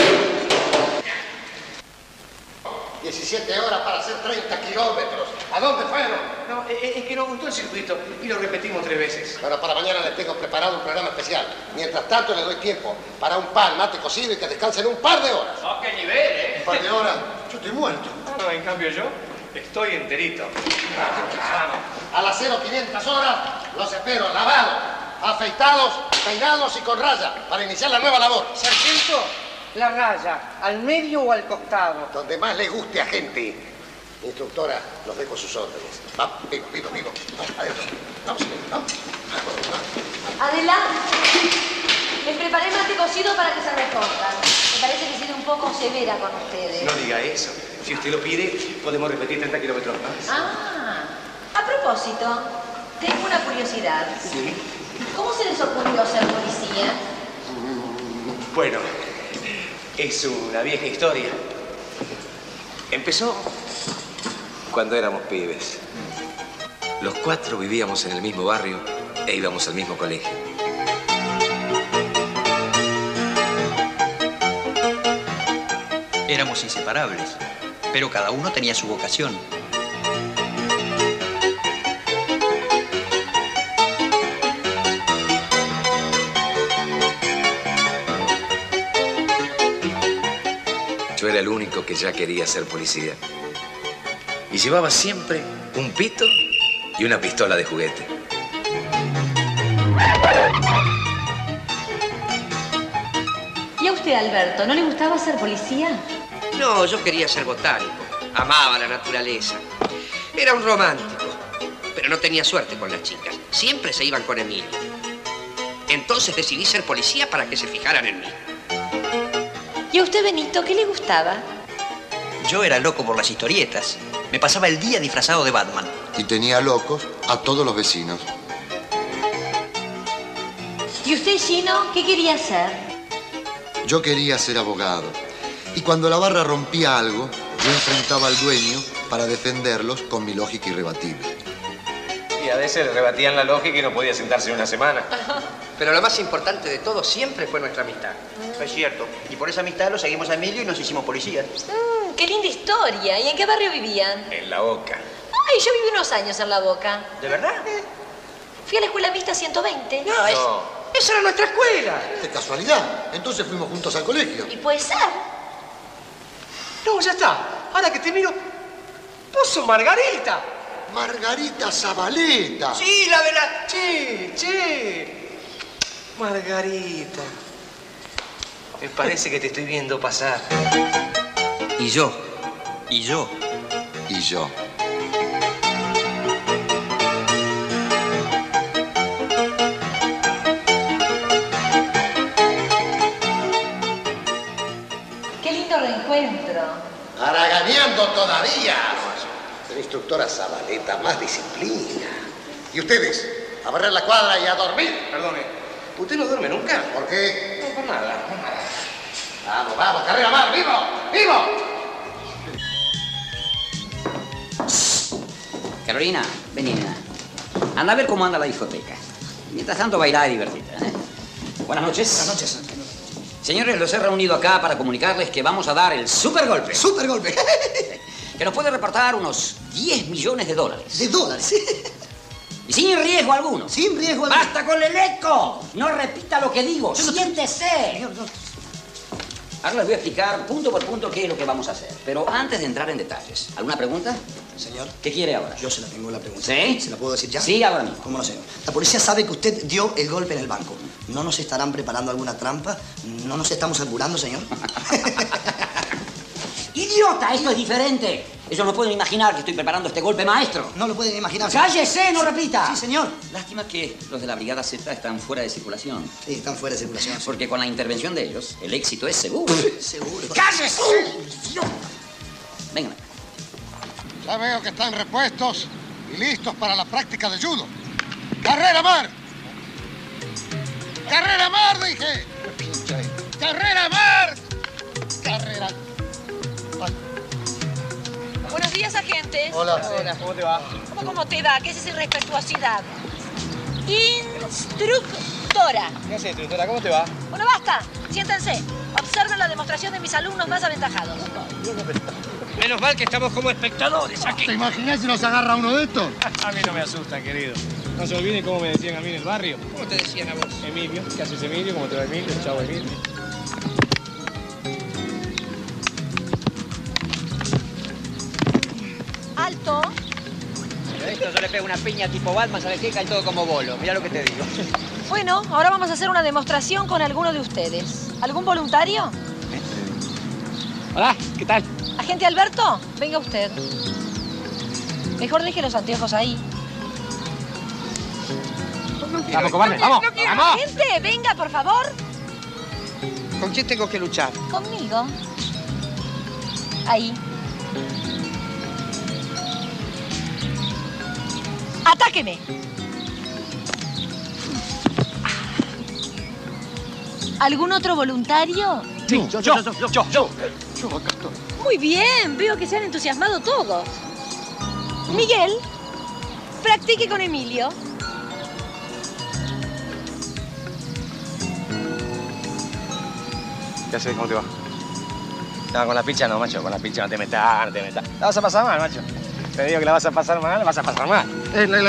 diecisiete horas para hacer treinta kilómetros. ¿A dónde fueron? No, es que nos gustó el circuito y lo repetimos tres veces. Bueno, para mañana les tengo preparado un programa especial. Mientras tanto, les doy tiempo para un pan, mate cocido y que descansen un par de horas. ¡Oh, qué nivel, eh! Un par de horas. Yo estoy muerto. No, en cambio yo estoy enterito. A las cero quinientas horas los espero lavados, afeitados, peinados y con raya para iniciar la nueva labor. Sargento, la raya, ¿al medio o al costado? Donde más le guste a gente. Instructora, los dejo sus órdenes. Vamos, vivo, vivo, vivo. Adentro. Vamos, vamos. Adelante. Les preparé mate cocido para que se repongan. Me parece que he sido un poco severa con ustedes. No diga eso. Si usted lo pide, podemos repetir treinta kilómetros más. Ah, a propósito, tengo una curiosidad. Sí. ¿Cómo se les ocurrió ser policía? Bueno, es una vieja historia. Empezó cuando éramos pibes. Los cuatro vivíamos en el mismo barrio e íbamos al mismo colegio. Éramos inseparables, pero cada uno tenía su vocación. yo era el único que ya quería ser policía. Y llevaba siempre un pito y una pistola de juguete. ¿Y a usted, Alberto, no le gustaba ser policía? No, yo quería ser botánico. Amaba la naturaleza. Era un romántico. Pero no tenía suerte con las chicas. Siempre se iban con Emilio. Entonces decidí ser policía para que se fijaran en mí. ¿Y a usted, Benito, qué le gustaba? Yo era loco por las historietas. Me pasaba el día disfrazado de Batman. Y tenía locos a todos los vecinos. ¿Y usted, Gino, qué quería ser? Yo quería ser abogado. Y cuando la barra rompía algo, yo enfrentaba al dueño para defenderlos con mi lógica irrebatible. Y a veces le rebatían la lógica y no podía sentarse una semana. Pero lo más importante de todo siempre fue nuestra amistad. Es cierto. Y por esa amistad lo seguimos a Emilio y nos hicimos policías. Mm, qué linda historia. ¿Y en qué barrio vivían? En La Boca. Ay, yo viví unos años en La Boca. ¿De verdad? Fui a la escuela mixta ciento veinte. No, es, esa era nuestra escuela. De casualidad. Entonces fuimos juntos al colegio. Y puede ser. No, ya está. Ahora que te miro, vos sos Margarita. Margarita Zabaleta. Sí, la de la... Sí, sí. Margarita. Me parece que te estoy viendo pasar. Y yo. Y yo. Y yo. Qué lindo reencuentro. Haraganeando todavía. La instructora Zabaleta, más disciplina. Y ustedes, a barrer la cuadra y a dormir. Perdone, ¿usted no duerme nunca? ¿Por qué? No, por nada, por nada. Vamos, vamos, carrera más, vivo, vivo. Carolina, vení, nena. Anda a ver cómo anda la discoteca. Mientras tanto, bailar y divertirte, ¿eh? Buenas noches. Buenas noches. Señores, los he reunido acá para comunicarles que vamos a dar el super golpe. ¡Super golpe! Que nos puede reportar unos diez millones de dólares. ¿De dólares? Y sin riesgo alguno. Sin riesgo alguno. ¡Basta con el eco! No repita lo que digo. Yo no- ¡Siéntese! Señor, no. Ahora les voy a explicar punto por punto qué es lo que vamos a hacer. Pero antes de entrar en detalles, ¿alguna pregunta? Señor. ¿Qué quiere ahora? Yo se la tengo la pregunta. ¿Sí? ¿Se la puedo decir ya? Sí, ahora mismo. ¿Cómo no, señor? La policía sabe que usted dio el golpe en el banco. ¿No nos estarán preparando alguna trampa? ¿No nos estamos apurando, señor? ¡Idiota! Esto es diferente. Ellos no pueden imaginar que estoy preparando este golpe maestro. No lo pueden imaginar. señor. ¡Cállese! ¡No repita! Sí, señor. Lástima que los de la Brigada Z están fuera de circulación. Sí, están fuera de circulación. Porque con la intervención de ellos, el éxito es seguro. Seguro. ¡Cállese! ¡Idiota! Vengan. Ya veo que están repuestos y listos para la práctica de judo. ¡Carrera mar! ¡Carrera mar, dije! ¡Carrera mar! ¡Carrera! Ay. Buenos días, agentes. Hola. Hola, ¿cómo te va? ¿Cómo, cómo te va? ¿Qué es esa irrespetuosidad? Instructora. ¿Qué haces, instructora? ¿Cómo te va? Bueno, basta. Siéntense. Observen la demostración de mis alumnos más aventajados. Menos mal que estamos como espectadores aquí. ¿Te imaginas si nos agarra uno de estos? A mí no me asusta, querido. No se olviden cómo me decían a mí en el barrio. ¿Cómo te decían a vos? Emilio. ¿Qué haces, Emilio? ¿Cómo te va, Emilio? Chao, Emilio. Alto. Pero esto yo le pego una piña tipo Batman, ¿sabes qué? Cae todo como bolo. Mirá lo que te digo. Bueno, ahora vamos a hacer una demostración con alguno de ustedes. ¿Algún voluntario? Hola, ¿qué tal? Agente Alberto, venga usted. Mejor deje los anteojos ahí. Vamos, cobarde, vamos, No quiero. vamos. Agente, venga, por favor. ¿Con quién tengo que luchar? Conmigo. Ahí. ¡Atáqueme! ¿Algún otro voluntario? Sí, yo, yo, yo, yo, yo, yo. Yo acá estoy. Muy bien, veo que se han entusiasmado todos. Miguel, practique con Emilio. ¿Qué haces? ¿Cómo te va? No, con la picha no, macho. Con la picha no te metas, no te metas. La vas a pasar mal, macho. Te digo que la vas a pasar mal, la vas a pasar mal. Eh, la, la...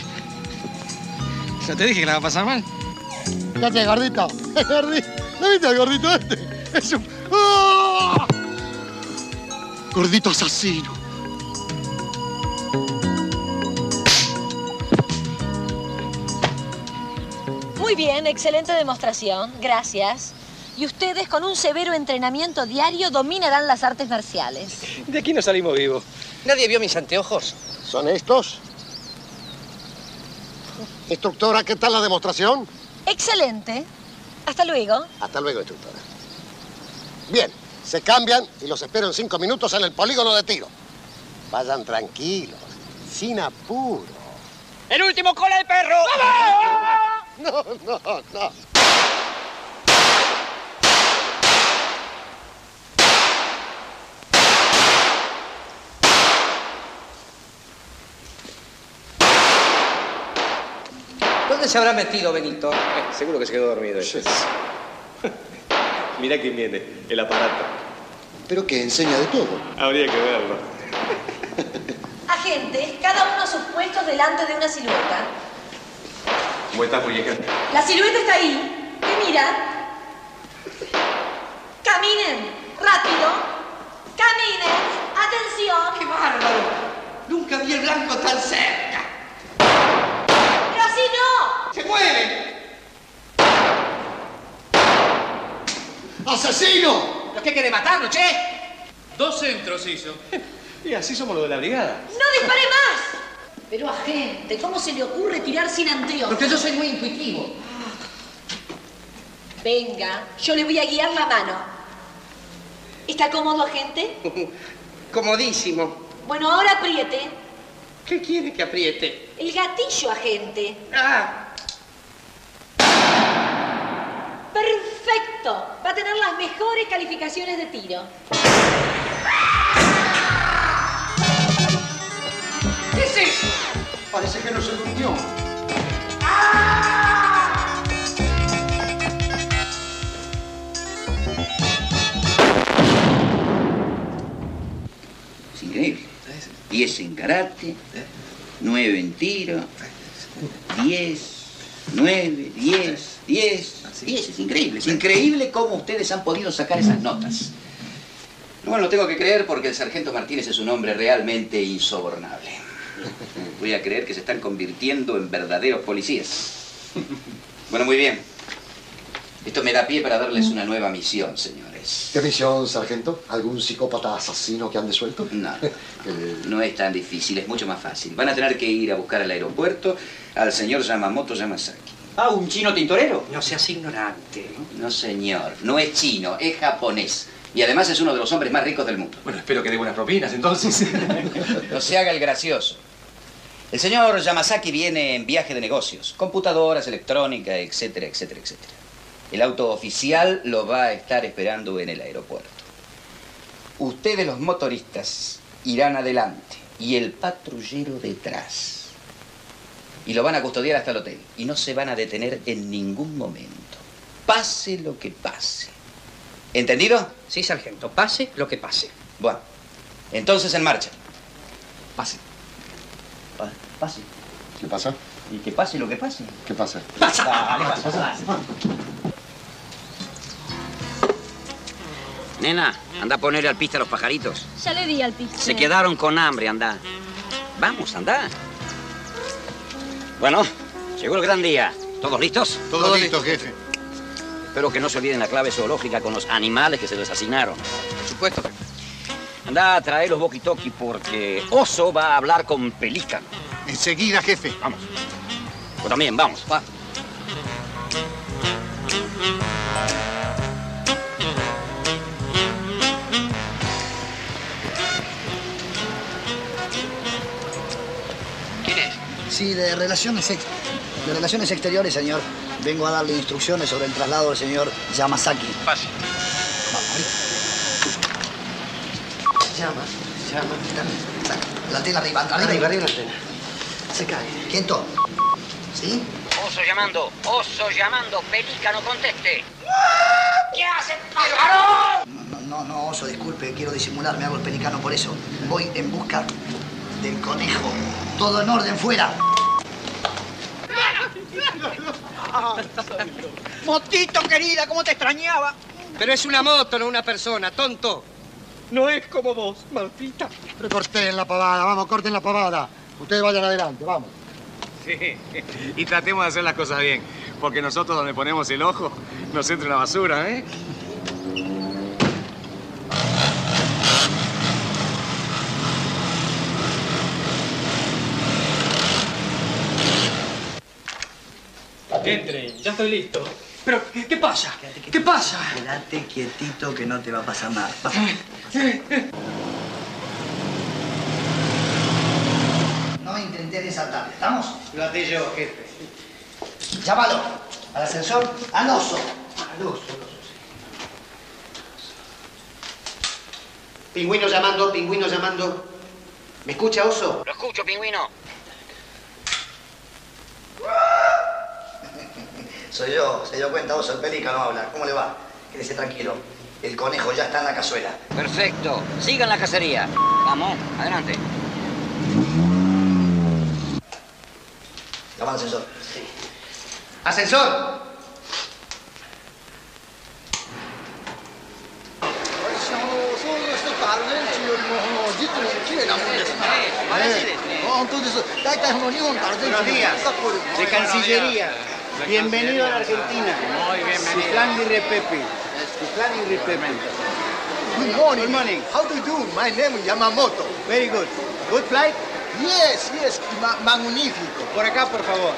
¿No te dije que la vas a pasar mal? ¿Qué haces, gordito? Gordito. ¿No viste al gordito este? Es un... ¡Oh! Gordito asesino. Muy bien, excelente demostración. Gracias. Y ustedes, con un severo entrenamiento diario, dominarán las artes marciales. De aquí no salimos vivos. ¿Nadie vio mis anteojos? ¿Son estos? Instructora, ¿qué tal la demostración? Excelente. Hasta luego. Hasta luego, instructora. Bien, se cambian y los espero en cinco minutos en el polígono de tiro. Vayan tranquilos, sin apuro. ¡El último cola de perro! No, no, no. ¿Dónde se habrá metido Benito? Eh, seguro que se quedó dormido. Mirá quién viene, el aparato. Pero que enseña de todo. Habría que verlo. Agentes, cada uno a sus puestos delante de una silueta. ¿Cómo estás, muñeca? La silueta está ahí. ¿Qué mira? Caminen, rápido. Caminen. Atención. ¡Qué bárbaro! Nunca vi el blanco tan cerca. ¡Pero así no! ¡Se mueve! ¡Asesino! ¿Pero qué quiere matarlo, che? Dos centros hizo. Y así somos los de la brigada. ¡No dispare más! Pero, agente, ¿cómo se le ocurre tirar sin anteojos? Porque yo soy muy intuitivo. Venga, yo le voy a guiar la mano. ¿Está cómodo, agente? Comodísimo. Bueno, ahora apriete. ¿Qué quiere que apriete? El gatillo, agente. Ah. ¡Perfecto! Va a tener las mejores calificaciones de tiro. ¿Qué es eso? Parece que no se durmió. Es increíble. diez en karate, nueve en tiro, diez, nueve, diez, diez, diez. Es increíble. Es increíble cómo ustedes han podido sacar esas notas. Bueno, lo tengo que creer porque el sargento Martínez es un hombre realmente insobornable. Voy a creer que se están convirtiendo en verdaderos policías. Bueno, muy bien. Esto me da pie para darles una nueva misión, señores. ¿Qué misión, sargento? ¿Algún psicópata asesino que ande suelto? No, no es tan difícil, es mucho más fácil. Van a tener que ir a buscar al aeropuerto al señor Yamamoto Yamasaki. Ah, ¿un chino tintorero? No seas ignorante. No, señor, no es chino, es japonés. Y además es uno de los hombres más ricos del mundo. Bueno, espero que dé buenas propinas, entonces. No se haga el gracioso. El señor Yamasaki viene en viaje de negocios, computadoras, electrónica, etcétera, etcétera, etcétera. El auto oficial lo va a estar esperando en el aeropuerto. Ustedes, los motoristas, irán adelante y el patrullero detrás. Y lo van a custodiar hasta el hotel. Y no se van a detener en ningún momento. Pase lo que pase. ¿Entendido? Sí, sargento. Pase lo que pase. Bueno, entonces en marcha. Pase. Pa pase. ¿Qué pasa? Y que pase lo que pase. ¿Qué pasa? ¡Pasa! Dale, pasa, pasa. Nena, anda a ponerle al pista a los pajaritos. Ya le di al piste. Se quedaron con hambre, anda. Vamos, anda. Bueno, llegó el gran día. ¿Todos listos? Todo, Todo listo, listo, jefe. Espero que no se olviden la clave zoológica con los animales que se les asignaron. Por supuesto. Anda a traer los walkie-talkie porque Oso va a hablar con Pelícano. Enseguida, jefe. Vamos. Pues también, vamos. Va. ¿Quién es? Sí, de relaciones, ex... de relaciones exteriores, señor. Vengo a darle instrucciones sobre el traslado del señor Yamasaki. Pase. Vamos, ahí. Llama, llama. La antena arriba, arriba. Arriba, arriba la antena. Se cae. Quieto. ¿Sí? Oso llamando, Oso llamando, Pelícano conteste. ¿Qué hace, pájaro? No, no, no, Oso, disculpe, quiero disimular, me hago el pelicano por eso. Voy en busca del conejo. Todo en orden, fuera. Motito, querida, ¿cómo te extrañaba? Pero es una moto, no una persona, tonto. no es como vos, maldita. Pero corten la pavada, vamos, corten la pavada. Ustedes vayan adelante, vamos. Sí, y tratemos de hacer las cosas bien, porque nosotros donde ponemos el ojo nos entra una basura, ¿eh? Entre, ya estoy listo. Pero, ¿qué pasa? ¿Qué pasa? Quédate quietito que no te va a pasar nada. Pasa. No intenté desaltarte, ¿estamos? Lo até yo, jefe. Llámalo. Al ascensor, al oso. Al oso, al oso. Pingüino llamando, pingüino llamando. ¿Me escucha, oso? Lo escucho, pingüino. Soy yo, se dio cuenta, oso, el pelícano habla. ¿Cómo le va? Quédese tranquilo. El conejo ya está en la cazuela. Perfecto. Sigan la cacería. Vamos, adelante. Llama al ascensor. Sí. ¡Ascensor! Buenos días. De Cancillería. Bienvenido a la Argentina. Muy bienvenido. Siflán y Repepi. Siflán y Repepi. Good morning. Good morning. How do you do? My name is Yamamoto. Very good. Good flight? Yes, yes, ma magnífico. Por acá, por favor.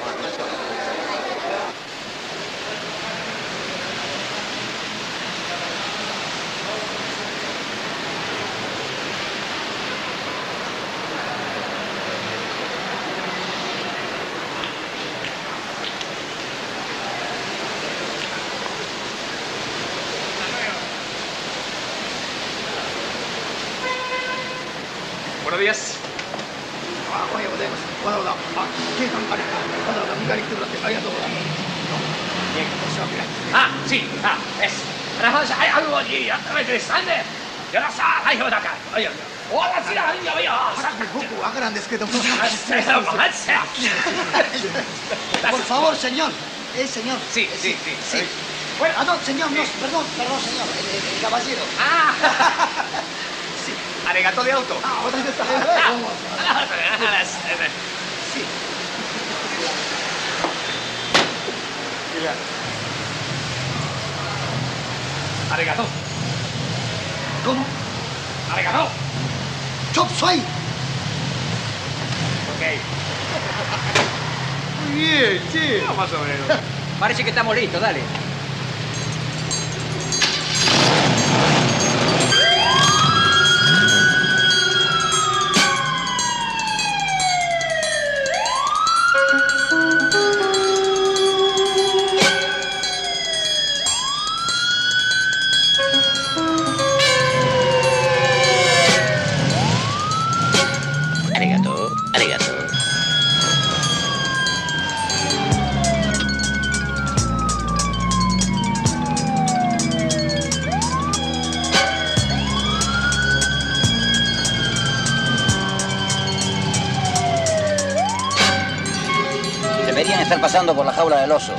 Buenos días. Ah, sí, ah, es. Hay algo allí, interesante. Ya lo sabes, ahí va acá. Hola, sí, ahí va ya. Por favor, señor. Eh, señor. Sí, sí, sí. Sí. Bueno, ah, no, señor, no, perdón, perdón, señor. El, el, el caballero. Ah. Sí. Arigato de auto. Ah, otra vez está. Sí. Arigato. ¿Cómo? Arigato. Chop suey. Ok. Muy bien, sí. No, más o menos. Parece que estamos listos, dale. Arigato, arigato. Deberían estar pasando por la jaula del oso.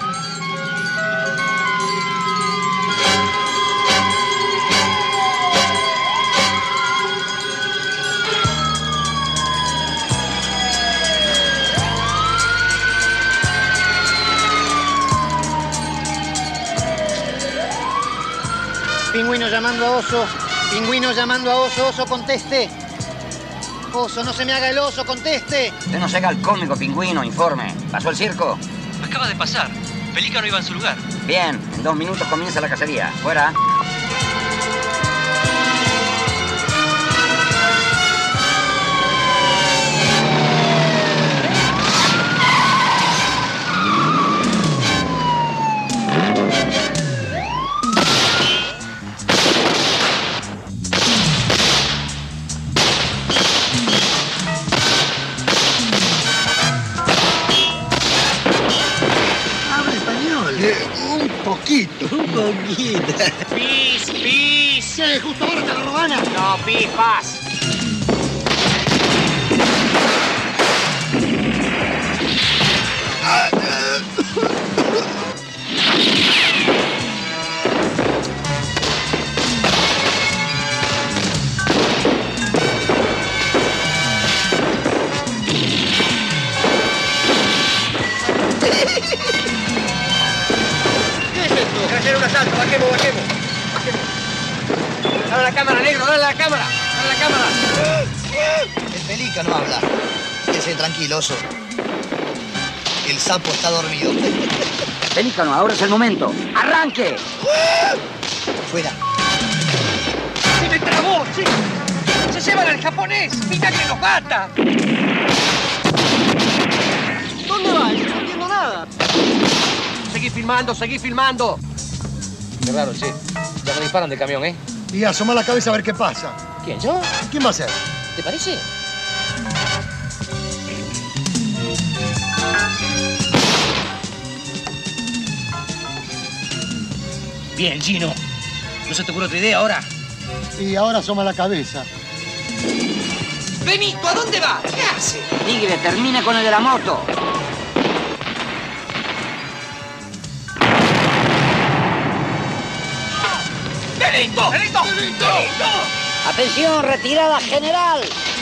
Pingüino llamando a oso. Pingüino llamando a oso. Oso, conteste. Oso, no se me haga el oso, conteste. Usted no se haga el cómico, pingüino, informe. ¿Pasó el circo? Acaba de pasar. Pelícano iba en su lugar. Bien, en dos minutos comienza la cacería. Fuera. Un poquito. Un poquito. ¡Pis, pis! ¿Qué? ¿Justo ahora te lo roban? No, pispas. dale la cámara, dale la cámara. El pelícano habla. Quédese tranquilo, oso. El sapo está dormido. Pelícano, ahora es el momento. ¡Arranque! Fuera. ¡Se me trabó, chico! ¡Se llevan al japonés! ¡Vinagre nos gata! ¿Dónde va? Yo no entiendo nada. Seguí filmando, seguí filmando. Qué raro, che. Ya me disparan del camión, ¿eh? Y asoma la cabeza a ver qué pasa. ¿Quién, yo? ¿Quién va a ser? ¿Te parece? Bien, Gino. ¿No se te ocurre otra idea ahora? Y ahora asoma la cabeza. Benito, ¿a dónde va? ¿Qué hace? Tigre, termina con el de la moto. ¡Benito! ¡Benito! ¡Benito! Atención, retirada general.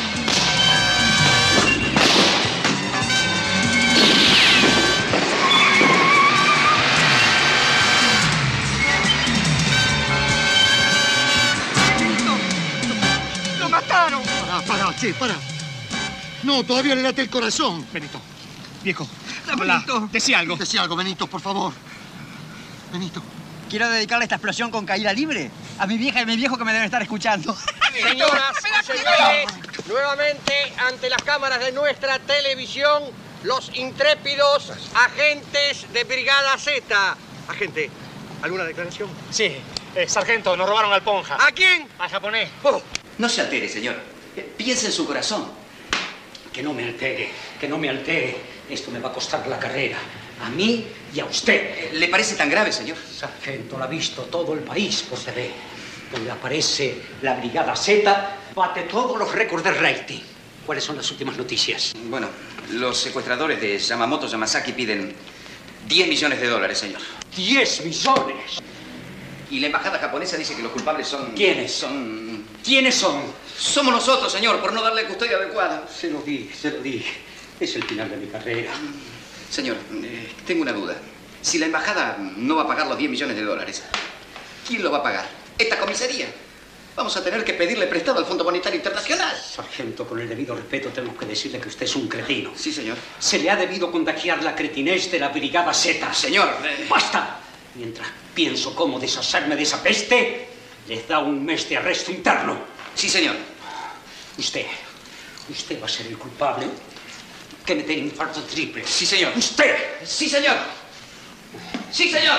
¡Lo mataron! Pará, pará, che, pará. No, todavía le late el corazón. Benito, viejo, Benito. decí algo. Decí algo, Benito, por favor. Benito. Quiero dedicarle esta explosión con caída libre a mi vieja y a mi viejo que me deben estar escuchando. Señoras y señores, nuevamente ante las cámaras de nuestra televisión, los intrépidos agentes de Brigada Z. Agente, ¿alguna declaración? Sí, eh, sargento, nos robaron al Ponja. ¿A quién? Al japonés. Oh, no se altere, señor. Eh, Piense en su corazón. Que no me altere, que no me altere. Esto me va a costar la carrera. A mí y a usted. ¿Le parece tan grave, señor? Sargento, lo ha visto todo el país por T V. Donde aparece la Brigada Z, bate todos los récords de rating. ¿Cuáles son las últimas noticias? Bueno, los secuestradores de Yamamoto Yamasaki piden diez millones de dólares, señor. ¡diez millones! Y la embajada japonesa dice que los culpables son... ¿Quiénes? Son... ¿Quiénes son? Somos nosotros, señor, por no darle custodia adecuada. Se lo di, se lo di. Es el final de mi carrera. Señor, eh, tengo una duda. Si la embajada no va a pagar los diez millones de dólares, ¿quién lo va a pagar? ¿Esta comisaría? Vamos a tener que pedirle prestado al Fondo Monetario Internacional. Sargento, con el debido respeto, tenemos que decirle que usted es un cretino. Sí, señor. Se le ha debido contagiar la cretinez de la Brigada Z. Señor... Eh... ¡Basta! Mientras pienso cómo deshacerme de esa peste, les da un mes de arresto interno. Sí, señor. Usted, usted va a ser el culpable que me dé infarto triple. Sí, señor. ¡Usted! Sí, señor. Sí, señor.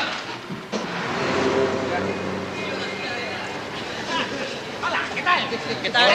Hola, ¿qué tal? ¿Qué tal?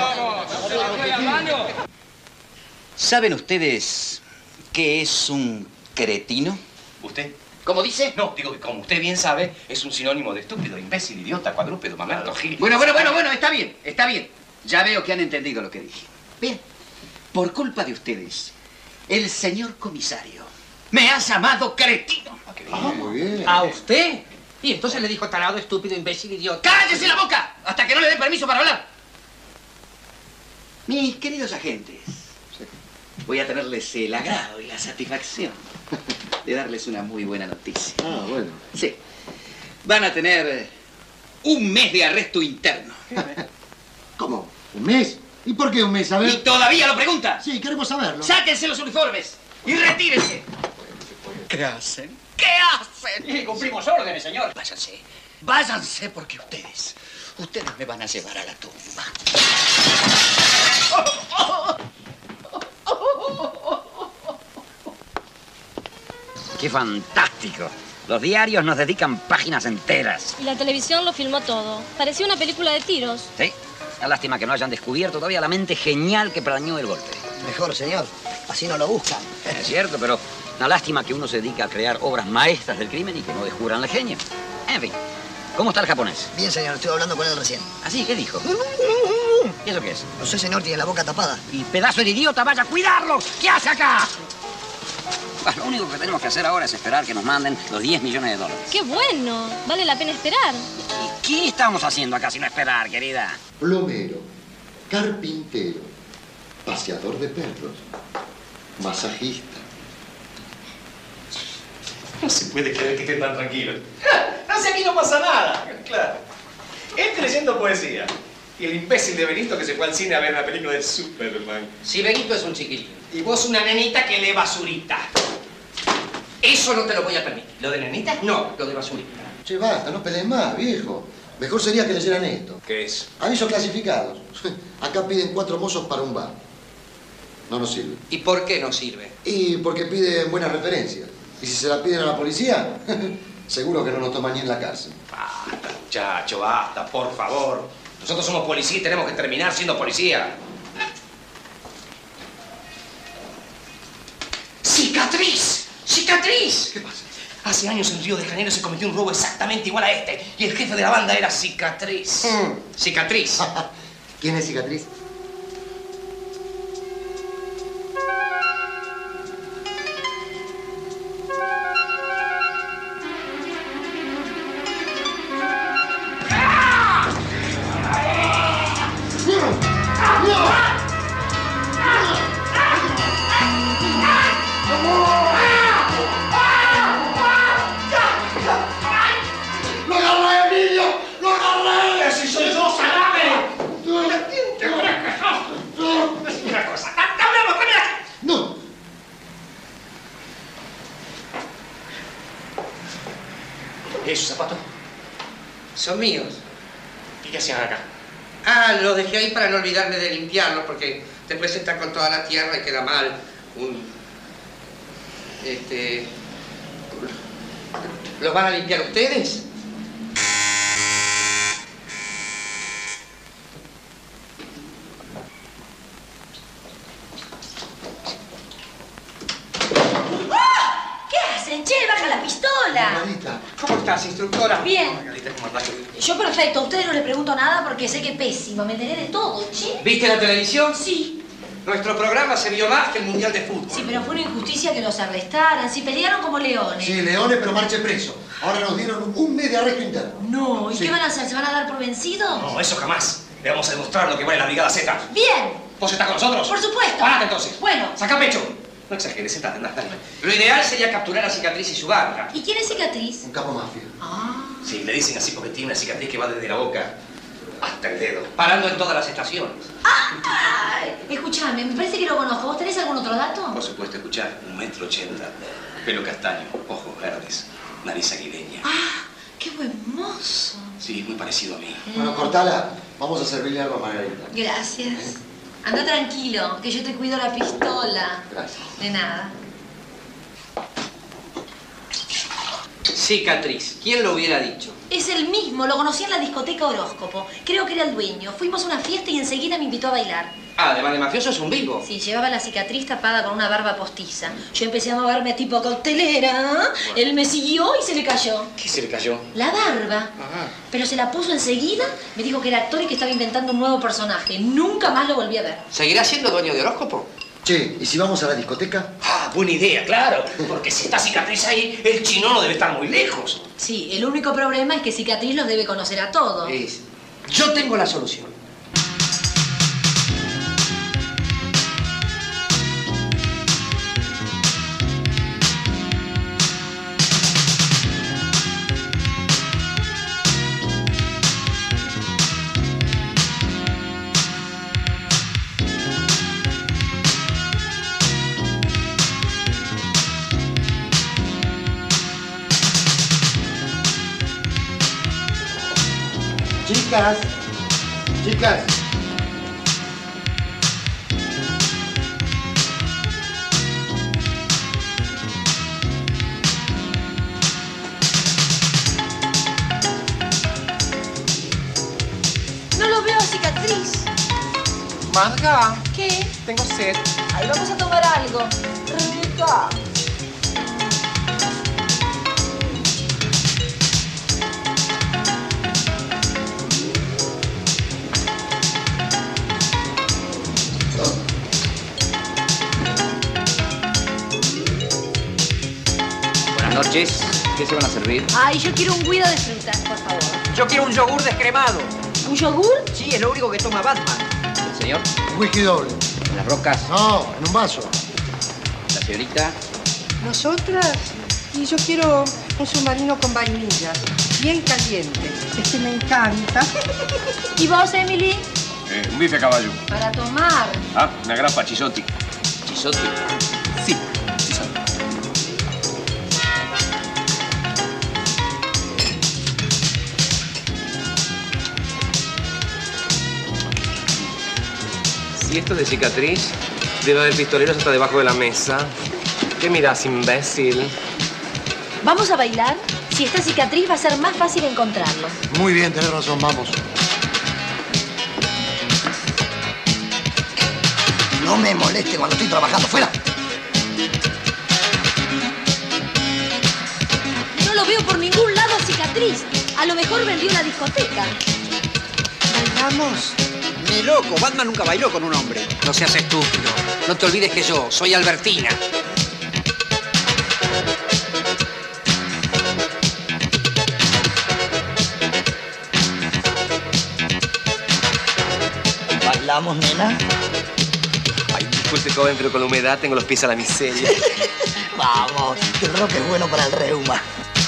¿Saben ustedes qué es un cretino? ¿Usted? ¿Cómo dice? No, digo que como usted bien sabe, es un sinónimo de estúpido, imbécil, idiota, cuadrúpedo, mamerto, gil. Bueno, bueno, bueno, bueno, está bien, está bien. Ya veo que han entendido lo que dije. Bien, por culpa de ustedes, el señor comisario me ha llamado cretino. Muy bien. ¿A usted? Y entonces le dijo tarado, estúpido, imbécil, idiota. ¡Cállese la boca! Hasta que no le dé permiso para hablar. Mis queridos agentes, voy a tenerles el agrado y la satisfacción de darles una muy buena noticia. Ah, bueno. Sí. Van a tener un mes de arresto interno. ¿Cómo? ¿Un mes? ¿Y por qué un mes? A ver. ¿Y todavía lo pregunta? Sí, queremos saberlo. Sáquense los uniformes y retírense. ¿Qué hacen? ¿Qué hacen? Y cumplimos órdenes, señor. Váyanse. Váyanse porque ustedes, ustedes me van a llevar a la tumba. ¡Qué fantástico! Los diarios nos dedican páginas enteras. Y la televisión lo filmó todo. Parecía una película de tiros. Sí. Una lástima que no hayan descubierto todavía la mente genial que planeó el golpe. Mejor, señor. Así no lo buscan. Es cierto, pero una lástima que uno se dedica a crear obras maestras del crimen y que no descubran el genio. En fin, ¿cómo está el japonés? Bien, señor. Estuve hablando con él recién. ¿Ah, sí? ¿Qué dijo? ¿Y eso qué es? No sé, señor. Tiene la boca tapada. Y pedazo de idiota, vaya a cuidarlo. ¿Qué hace acá? Bueno, lo único que tenemos que hacer ahora es esperar que nos manden los diez millones de dólares. ¡Qué bueno! Vale la pena esperar. ¿Y qué estamos haciendo acá sin esperar, querida? Plomero, carpintero, paseador de perros, masajista. No se puede creer que estén tan tranquilos. No sé, aquí no pasa nada. Claro. Entre leyendo poesía. Y el imbécil de Benito que se fue al cine a ver la película de Superman. Si Benito es un chiquillo. Y vos una nenita que lee basurita. Eso no te lo voy a permitir. ¿Lo de nenita? No, lo de basurita. Che, basta, no pelees más, viejo. Mejor sería que leyeran esto. ¿Qué es? Avisos clasificados. Acá piden cuatro mozos para un bar. No nos sirve. ¿Y por qué no sirve? Y porque piden buenas referencias. Y si se la piden a la policía, seguro que no nos toman ni en la cárcel. Basta, muchacho, basta, por favor. Nosotros somos policía y tenemos que terminar siendo policía. ¡Cicatriz! ¡Cicatriz! ¿Qué pasa? Hace años en Río de Janeiro se cometió un robo exactamente igual a este. Y el jefe de la banda era Cicatriz. Mm. Cicatriz. ¿Quién es Cicatriz? ¡Lo agarré, Emilio! ¡Lo agarré! ¡Si soy yo, salame! Es una cosa. ¡Dame la boca, mira! ¡No! ¿Esos zapatos? Son míos. ¿Y qué hacían acá? Ah, los dejé ahí para no olvidarme de limpiarlos, porque después está con toda la tierra y queda mal. Un... Este... ¿Los van a limpiar ustedes? ¿Qué hacen? Che, baja la pistola. Margarita. ¿Cómo estás, instructora? Bien. Margarita, ¿cómo andás? Yo perfecto. A ustedes no les pregunto nada porque sé que pésimo. Me enteré de todo, che. ¿Viste la televisión? Sí. Nuestro programa se vio más que el Mundial de Fútbol. Sí, pero fue una injusticia que los arrestaran. Sí, pelearon como leones. Sí, leones, pero marche preso. Ahora nos dieron un mes de arresto interno. No, ¿y Sí. qué van a hacer? ¿Se van a dar por vencidos? No, eso jamás. Le vamos a demostrar lo que vale la Brigada Z. Bien. ¿Vos estás con nosotros? Por supuesto. Parate entonces. Bueno. Saca pecho. No exageres, sentate, andá, dale. Lo ideal sería capturar a Cicatriz y su banda. ¿Y quién es Cicatriz? Un capo mafia. Ah. Sí, le dicen así porque tiene una cicatriz que va desde la boca hasta el dedo. Parando en todas las estaciones. Ay, escuchame, me parece que lo conozco. ¿Vos tenés algún otro dato? Por supuesto, escuchar, un metro ochenta, pelo castaño, ojos verdes, nariz aguileña. Ah, qué buen mozo. Sí, muy parecido a mí. Bueno, cortala. Vamos a servirle algo a Margarita. Gracias. Anda tranquilo, que yo te cuido la pistola. Gracias. De nada. Cicatriz. ¿Quién lo hubiera dicho? Es el mismo, lo conocí en la discoteca Horóscopo. Creo que era el dueño. Fuimos a una fiesta y enseguida me invitó a bailar. Ah, además de mafioso es un vivo. Sí, llevaba la cicatriz tapada con una barba postiza. Yo empecé a moverme tipo coctelera. Él me siguió y se le cayó. ¿Qué se le cayó? La barba. Pero se la puso enseguida. Me dijo que era actor y que estaba inventando un nuevo personaje. Nunca más lo volví a ver. ¿Seguirá siendo dueño de Horóscopo? Che, ¿y si vamos a la discoteca? Ah, buena idea, claro. Porque si está Cicatriz ahí, el chino no debe estar muy lejos. Sí, el único problema es que Cicatriz los debe conocer a todos. Es. Yo tengo la solución. Chicas, chicas. No lo veo a Cicatriz. Marga, ¿Qué? tengo sed. Ahí vamos a tomar algo. Rica. Buenas noches. ¿Qué se van a servir? Ay, yo quiero un guido de frutas, por favor. Yo quiero un yogur descremado. ¿Un yogur? Sí, es lo único que toma Batman. ¿El señor? Whisky doble. ¿En las rocas? No, en un vaso. ¿La señorita? ¿Nosotras? Y yo quiero un submarino con vainillas. bien caliente. Este me encanta. ¿Y vos, Emily? Eh, un bife a caballo. Para tomar. Ah, una grapa chisotti. ¿Chisotti? Sí, chisotti. Si esto es de cicatriz, debe haber pistoleros hasta debajo de la mesa. ¿Qué miras, imbécil? ¿Vamos a bailar? Si esta cicatriz va a ser más fácil encontrarlo. Muy bien, tenés razón, vamos. No me moleste cuando estoy trabajando. ¡Fuera! No lo veo por ningún lado a cicatriz. A lo mejor vendió la discoteca. ¿Bailamos? Ni loco, Batman nunca bailó con un hombre. No seas estúpido. No te olvides que yo soy Albertina. ¿Bailamos, nena? Ay, disculpe, joven, pero con la humedad tengo los pies a la miseria. Vamos, que el rock es bueno para el reuma.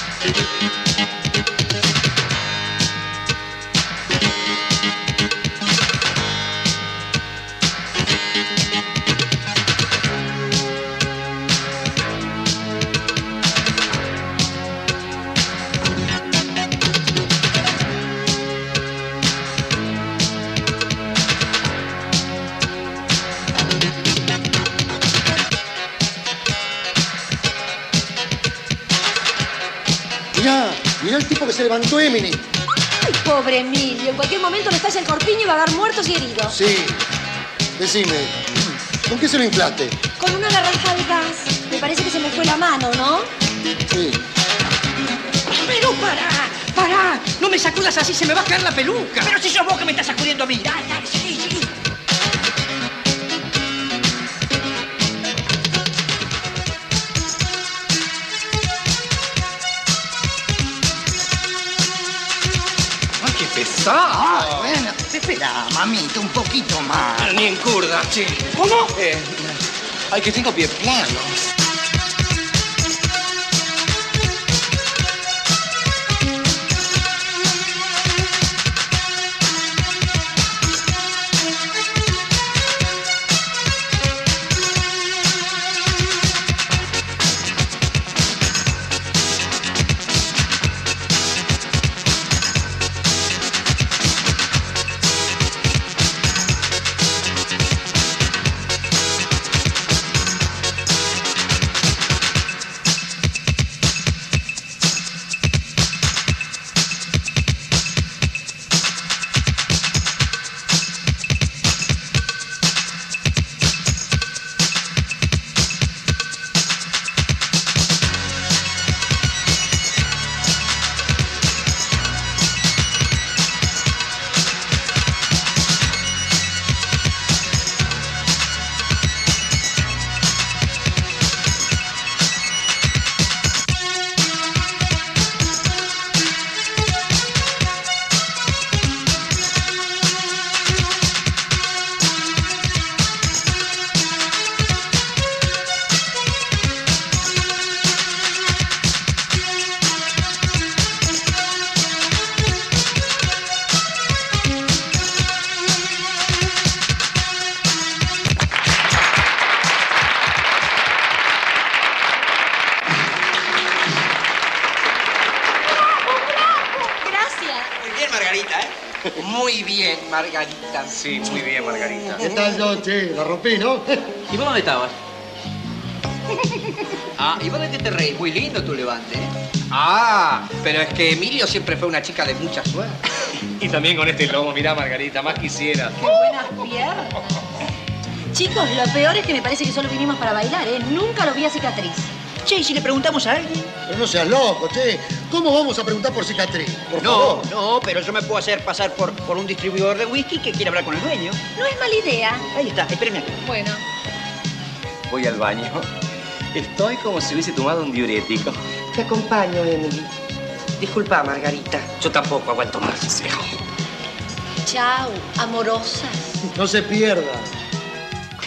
Mirá, mirá el tipo que se levantó, Emily. Ay, pobre Emilio. En cualquier momento le estalla el corpiño y va a haber muertos y heridos. Sí. Decime, ¿con qué se lo inflaste? Con una garrafa de gas. Me parece que se me fue la mano, ¿no? Sí. Pero pará, pará. No me sacudas así, se me va a caer la peluca. Pero si sos vos que me estás sacudiendo a mí. Dale, dale, seguí, seguí. ¡Ay, qué pesado! Ay, bueno, espera, mamita, un poquito más. Ni en curda, che. ¿Cómo? Eh, ay, que tengo pie planos. Muy bien, Margarita. Sí, muy bien, Margarita. ¿Qué tal, yo, che? La rompí, ¿no? ¿Y vos dónde estabas? Ah, ¿y vos de qué te reís? Muy lindo tu levante, ¿eh? Ah, pero es que Emilio siempre fue una chica de mucha suerte. Y también con este lomo, mirá, Margarita, más quisiera. ¡Qué buenas piernas! Chicos, lo peor es que me parece que solo vinimos para bailar, ¿eh? Nunca lo vi a cicatriz. Che, ¿y si le preguntamos a alguien? Pero no seas loco, che. ¿Cómo vamos a preguntar por cicatriz? Por No, favor. no, pero yo me puedo hacer pasar por, por un distribuidor de whisky que quiere hablar con el dueño. No es mala idea. Ahí está, espérame acá. Bueno. Voy al baño. Estoy como si hubiese tomado un diurético. Te acompaño, Emily. Disculpa, Margarita. Yo tampoco aguanto más. Chao, amorosas. No se pierda.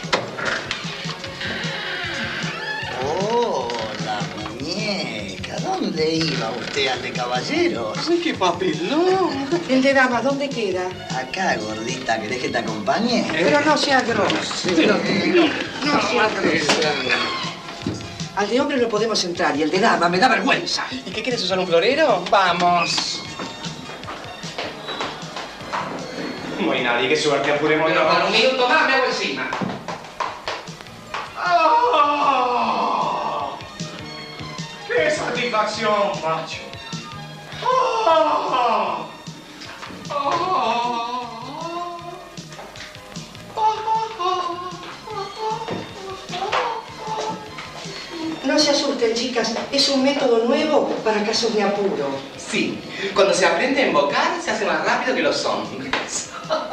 Oh, la muñeca. dónde iba usted, al de caballeros? Ay, qué papelón. El de damas, ¿dónde queda? Acá, gordita, ¿querés que te acompañe? Pero no sea grosso. Pero, No, no sea grosso. Al de hombre no podemos entrar y el de dama me da vergüenza. ¿Y qué quieres usar un florero? Vamos. No hay nadie, qué suerte, apurémonos. Pero para un minuto más me hago encima. ¡Oh! ¡Qué satisfacción, macho! ¡Oh! ¡Oh! No se asusten, chicas. Es un método nuevo para casos de apuro. Sí, cuando se aprende a invocar, se hace más rápido que los hombres.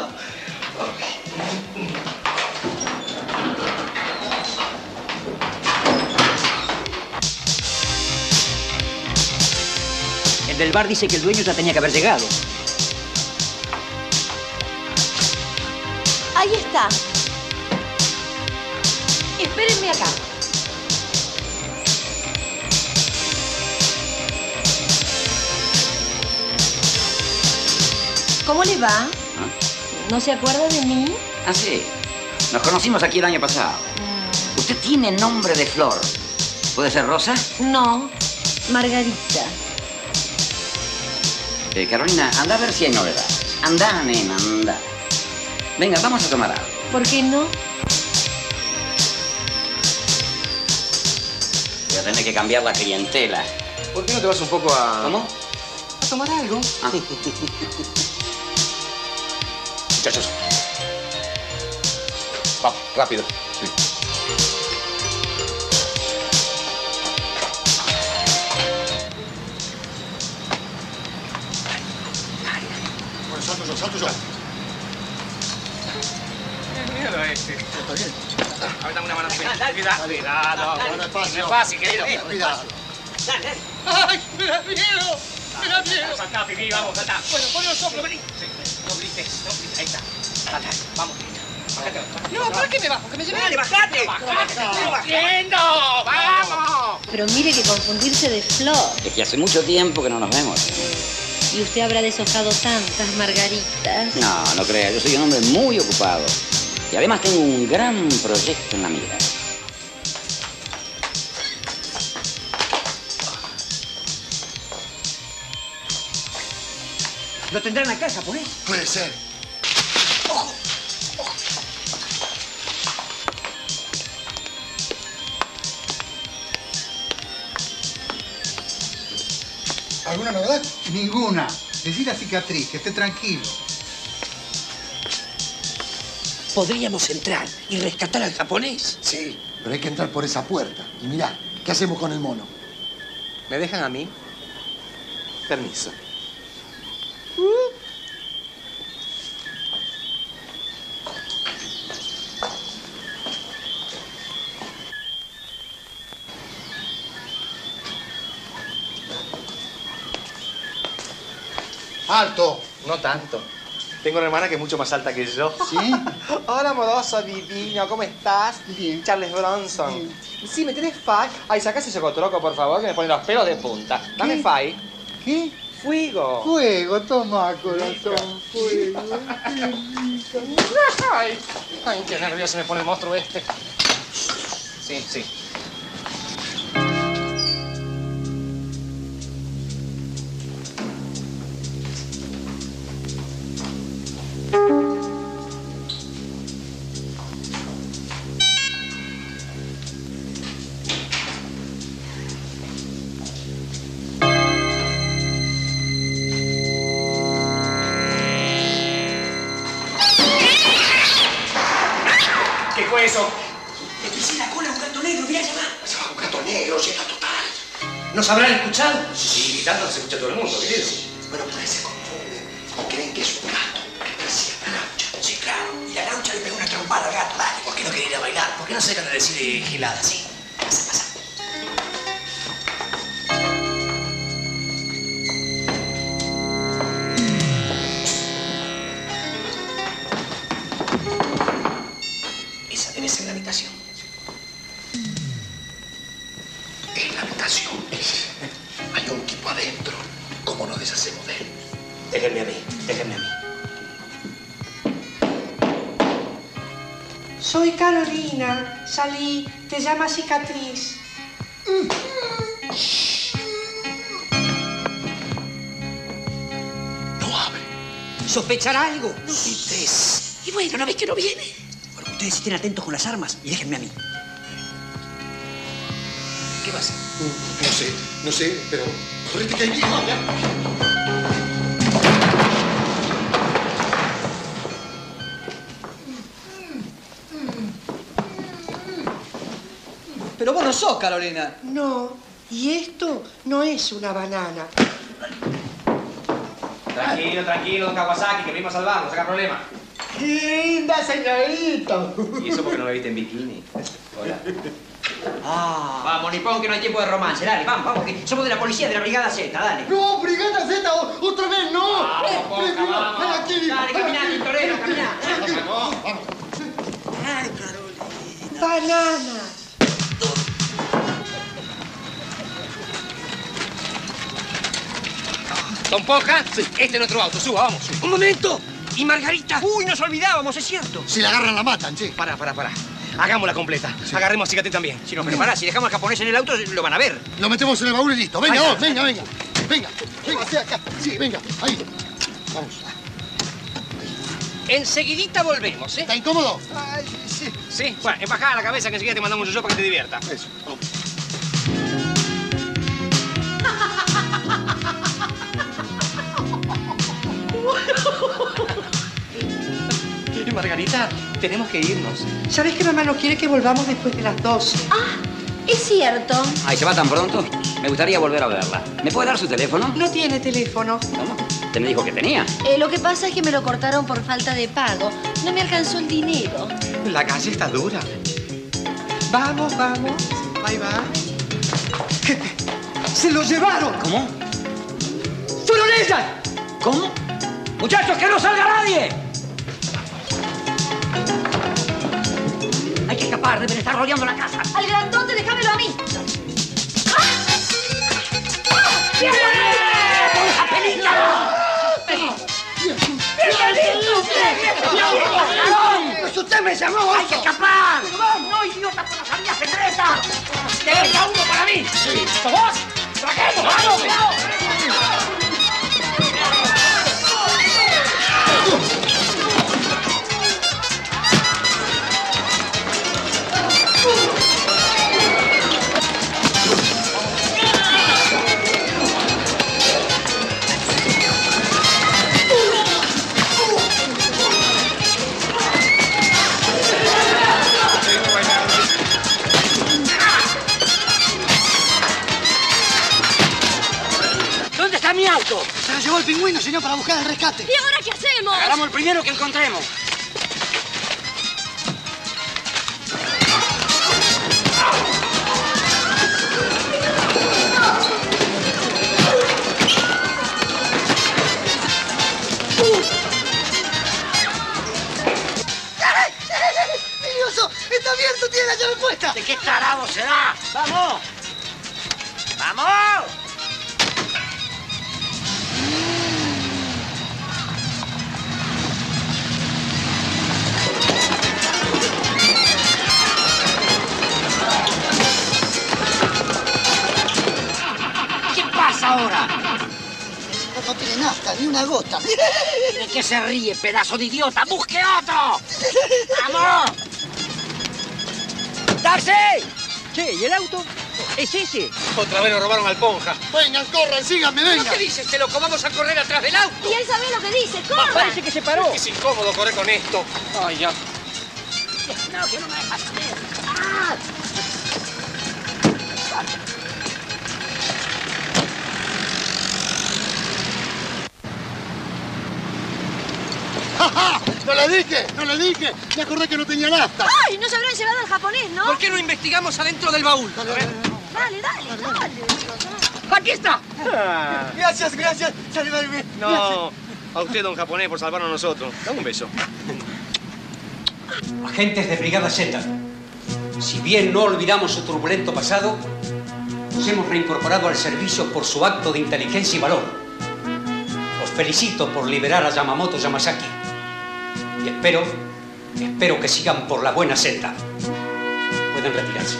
El del bar dice que el dueño ya tenía que haber llegado. Ahí está. Espérenme acá. ¿Cómo le va? ¿No se acuerda de mí? Ah, sí. Nos conocimos aquí el año pasado. Usted tiene nombre de flor. ¿Puede ser Rosa? No, Margarita. Eh, Carolina, anda a ver si hay novedades. Anda, nena, anda. Venga, vamos a tomar algo. ¿Por qué no? Voy a tener que cambiar la clientela. ¿Por qué no te vas un poco a... ¿Cómo? a tomar algo? Ah. Muchachos. Vamos, rápido. Sí. Bueno, salto yo, salto yo. Míralo a este. ¿Está bien? A ver, dame una mano. Dale, Cuidado, cuidado. Bueno, despacio. No es fácil, querido. Cuidado. Dale, dale. ¡Ay, me da miedo! ¡Me da miedo! Saltá, Pipi, vamos, saltá. Bueno, ponle el soplo, vení. Sí, no grites, no grites. Ahí está. Saltá, vamos. Bájate, bájate. No, ¿para qué me bajo? Que me lleve. Dale, bajate. Bajate, te estoy bajando. ¡Vamos! Pero mire que confundirse de flor. Es que hace mucho tiempo que no nos vemos. Y usted habrá deshojado tantas margaritas. No, no crea. Yo soy un hombre muy ocupado. Y además tengo un gran proyecto en la mira. ¿Lo tendrán acá, japonés? Puede ser. ¿Alguna novedad? Ninguna. Decí la cicatriz, que esté tranquilo. ¿Podríamos entrar y rescatar al japonés? Sí, pero hay que entrar por esa puerta. Y mirá, ¿qué hacemos con el mono? ¿Me dejan a mí? Permiso. ¡Alto! No tanto. Tengo una hermana que es mucho más alta que yo. ¿Sí? Hola, amoroso, divino, ¿cómo estás? Bien. Charles Bronson. Bien. Sí, ¿me tienes fai? Ay, saca ese socotroco, por favor, que me pone los pelos de punta. Dame ¿Qué? fai. ¿Qué? Fuego. Fuego, toma, corazón, fuego. Ay, ay, qué nervioso me pone el monstruo este. Sí, sí. ¿Qué fue eso? Le pisé la cola a un gato negro, mirá allá va. Un gato negro, llega total. ¿Nos habrán escuchado? Sí, sí, gritando se escucha todo el mundo, querido. Bueno, por ahí se confunden y creen que es un gato que persigue a la laucha. Sí, claro. Y la laucha le pega una trompada al gato. Dale, ¿por qué no quiere ir a bailar? ¿Por qué no se dejan de decir eh, giladas? Sí. Pasa, pasa. Esa debe ser la habitación. Es la habitación. Ahí un tipo adentro, ¿cómo nos deshacemos de él? Déjenme a mí, déjenme a mí. Soy Carolina. Salí. Te llama Cicatriz. No hable. ¿Sospechará algo? No grites. Y bueno, ¿no ves que no viene? Bueno, ustedes estén atentos con las armas y déjenme a mí. ¿Qué va a hacer? No sé, no sé, pero... ¡Correte que hay viejo! Pero vos no sos Carolina. No. Y esto no es una banana. Tranquilo, tranquilo, don Kawasaki, que venimos a salvarlo, saca problema. ¡Linda, señorita! ¿Y eso porque no me viste en bikini? Hola. Ah. Vamos, Nipón, que no hay tiempo de romance. Dale, vamos, vamos, que somos de la policía de la Brigada Z, dale. No, Brigada Z, otra vez no. Vamos, Poca, vamos. Ven aquí. Dale, caminá, Tintorero, caminá. Vamos, vamos. Ay, Carolina. Banana. Don Poca, este es nuestro auto, suba, vamos. Un momento. ¿Y Margarita? Uy, nos olvidábamos, es cierto. Si la agarran, la matan, che. Pará, pará, pará. Hagámosla completa. Sí. Agarremos a Cicatriz también. Si no, pero pará, si dejamos al japonés en el auto, lo van a ver. Lo metemos en el baúl y listo. Venga, vos, venga, venga. Venga, venga, sea acá. Sí, venga, ahí. Vamos. Enseguidita volvemos, ¿eh? ¿Está incómodo? Ay, sí. Sí, bueno, embajada la cabeza que enseguida te mandamos un yo para que te divierta. Eso, vamos. Margarita, tenemos que irnos. ¿Sabes que mamá no quiere que volvamos después de las doce? Ah, es cierto. Ay, ¿se va tan pronto? Me gustaría volver a verla. ¿Me puede dar su teléfono? No tiene teléfono. ¿Cómo? Usted me dijo que tenía. Eh, lo que pasa es que me lo cortaron por falta de pago. No me alcanzó el dinero. La calle está dura. Vamos, vamos. Ahí va. ¡Se lo llevaron! ¿Cómo? ¡Fueron ellas! ¿Cómo? ¡Muchachos, que no salga nadie! Hay que escapar, deben estar rodeando la casa. Al grandote, déjamelo a mí. ¡A película! ¡Pues usted me llamó! ¡Hay que escapar! ¡No, idiota, con las salidas secretas! ¡Deja uno para mí! ¿Vos? ¡Trajemos! ¡Vamos! ¿Dónde está mi auto? Se lo llevó el pingüino, señor, para buscar el rescate. ¿Y ahora qué hacemos? Agarramos el primero que encontremos. ¡Está abierto! ¡Tiene la llave puesta! ¿De qué tarado será? ¡Vamos! ¡Vamos! ¿Qué pasa ahora? No tiene nafta, ni una gota. ¿De qué se ríe, pedazo de idiota? ¡Busque otro! ¡Vamos! ¡Taxi! Che, ¿y el auto? ¿Es ese? Otra vez nos robaron al Ponja. Vengan, corran, síganme, vengan. ¿Qué dices? Te lo comamos a correr atrás del auto. Y él sabe lo que dice, corra. Parece que se paró. Es incómodo correr con esto. Ay, ya. No, que no me dejas saber. ¡Ah! ¡No le dije! ¡No le dije! Me acordé que no tenía nafta. ¡Ay! No se habrán llevado al japonés, ¿no? ¿Por qué no investigamos adentro del baúl? Dale, dale, dale. ¡Aquí está! Ah. Gracias, gracias. Salvarme. No, a usted, don japonés, por salvarnos a nosotros. Dame un beso. Agentes de Brigada Z, si bien no olvidamos su turbulento pasado, Nos hemos reincorporado al servicio por su acto de inteligencia y valor. Los felicito por liberar a Yamamoto Yamasaki. Y espero, espero que sigan por la buena senda. Pueden retirarse.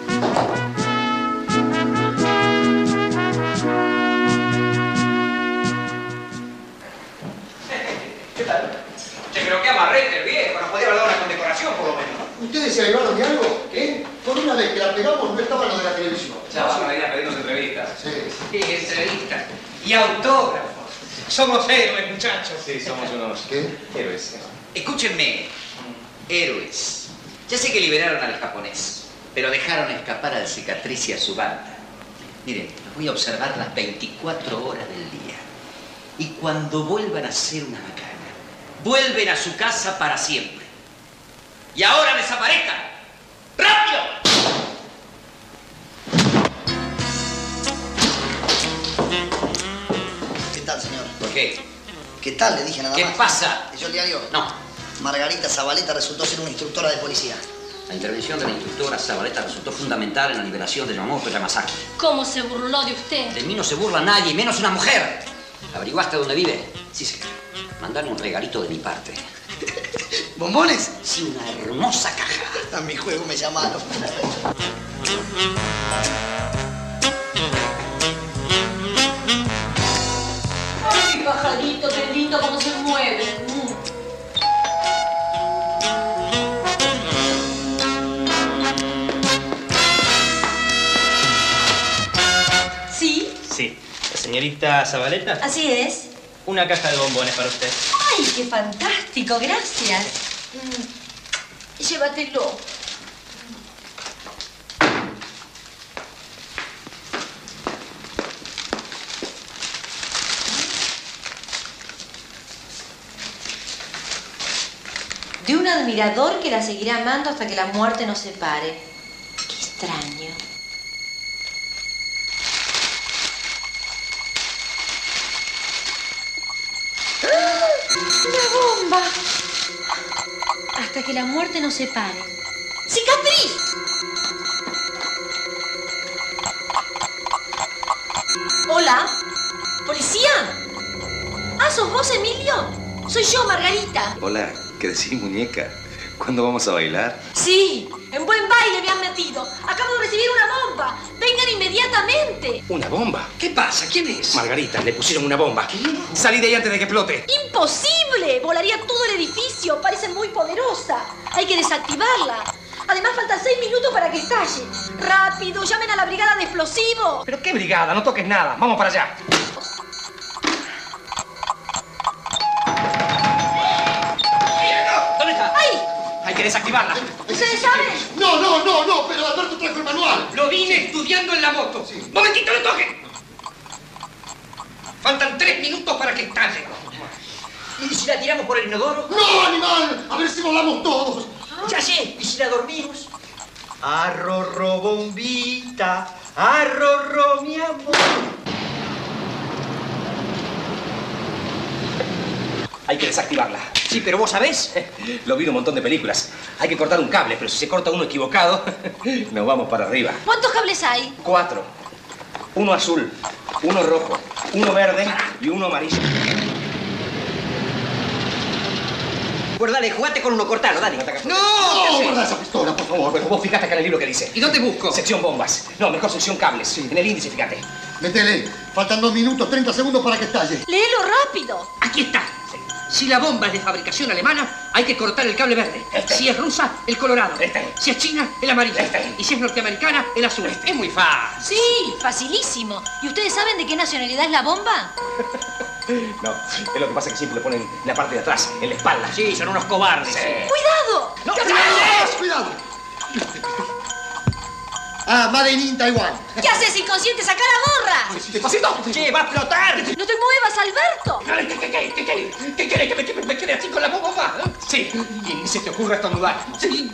¿Qué tal? Che, pero qué amarrete el viejo. Nos podía haber dado una condecoración, por lo menos. ¿Ustedes se avivaron de algo? ¿Qué? Por una vez que la pegamos no estaba lo de la televisión. Ya vas a venir a pedirnos entrevistas. Sí. Sí, entrevistas. Y autógrafos. Somos héroes, muchachos. Sí, somos unos... ¿Qué? Héroes. Escúchenme, héroes. Ya sé que liberaron al japonés, pero dejaron escapar al cicatriz y a su banda. Miren, los voy a observar las veinticuatro horas del día. Y cuando vuelvan a ser una macana, vuelven a su casa para siempre. Y ahora desaparezcan. ¡Rápido! ¿Qué tal, señor? ¿Por qué? ¿Qué tal? Le dije nada ¿Qué más. pasa? ¿Leyó el diario? No. Margarita Zabaleta resultó ser una instructora de policía. La intervención de la instructora Zabaleta resultó fundamental en la liberación de Yamamoto Yamasaki. ¿Cómo se burló de usted? De mí no se burla nadie, menos una mujer. ¿Averiguaste dónde vive? Sí, señor. Mandale un regalito de mi parte. ¿Bombones? Sí, una hermosa caja. A mi juego me llamaron. Ay, mi pajarito, qué lindo cómo se mueve. Mm. ¿Sí? Sí. ¿La señorita Zabaleta? Así es. Una caja de bombones para usted. ¡Ay, qué fantástico! Gracias. Mm. Llévatelo. De un admirador que la seguirá amando hasta que la muerte nos separe. Qué extraño. ¡Una bomba! Hasta que la muerte nos separe. ¡Cicatriz! ¿Hola? ¿Policía? Ah, ¿sos vos, Emilio? Soy yo, Margarita. Hola, ¿qué decís, muñeca? ¿Cuándo vamos a bailar? Sí, en buen baile me han metido. Acabo de recibir una bomba. Vengan inmediatamente. ¿Una bomba? ¿Qué pasa? ¿Quién es? Margarita, le pusieron una bomba. Salí de ahí antes de que explote. ¡Imposible! Volaría todo el edificio. Parece muy poderosa. Hay que desactivarla. Además, faltan seis minutos para que estalle. ¡Rápido! ¡Llamen a la brigada de explosivos! ¿Pero qué brigada? No toques nada. Vamos para allá. ¿Dónde está? ¡Ay! Hay que desactivarla. ¿Ustedes saben? No, no, no, no, pero Alberto trajo el manual. Lo vine estudiando en la moto. Sí. ¡Momentito, no toquen! Faltan tres minutos para que estalle. ¿Y si la tiramos por el inodoro? ¡No, animal! A ver si volamos todos. Ya sé. ¿Y si la dormimos? Arrorro, bombita. Arrorro, mi amor. Hay que desactivarla. Sí, pero vos sabés, lo vi en un montón de películas. Hay que cortar un cable, pero si se corta uno equivocado, nos vamos para arriba. ¿Cuántos cables hay? Cuatro. Uno azul, uno rojo, uno verde y uno amarillo. Pues dale, jugate con uno, cortalo, dale. ¡No! Guarda esa pistola, por favor. Bueno, vos fijate acá en el libro que dice. ¿Y dónde busco? Sección bombas. No, mejor sección cables. En el índice, fíjate. Métele. Faltan dos minutos, treinta segundos para que estalle. Léelo rápido. Aquí está. Si la bomba es de fabricación alemana, hay que cortar el cable verde. Este. Si es rusa, el colorado. Este. Si es china, el amarillo. Este. Y si es norteamericana, el azul. Este. Es muy fácil. Sí, facilísimo. ¿Y ustedes saben de qué nacionalidad es la bomba? No, es lo que pasa que siempre le ponen en la parte de atrás, en la espalda. Sí, son unos cobardes. Sí. ¡Cuidado! ¡No! ¡Cuidado! ¡Cuidado! Ah, Made in Taiwan. ¿Qué haces, inconsciente? ¡Saca la gorra! ¡Despacito! ¡Sí, va a explotar! ¡No te muevas, Alberto! ¿Qué, qué, qué, qué, qué, qué quiere? ¿Que me, que me quede así con la bomba? Sí, y ni se te ocurra estornudar. Sí.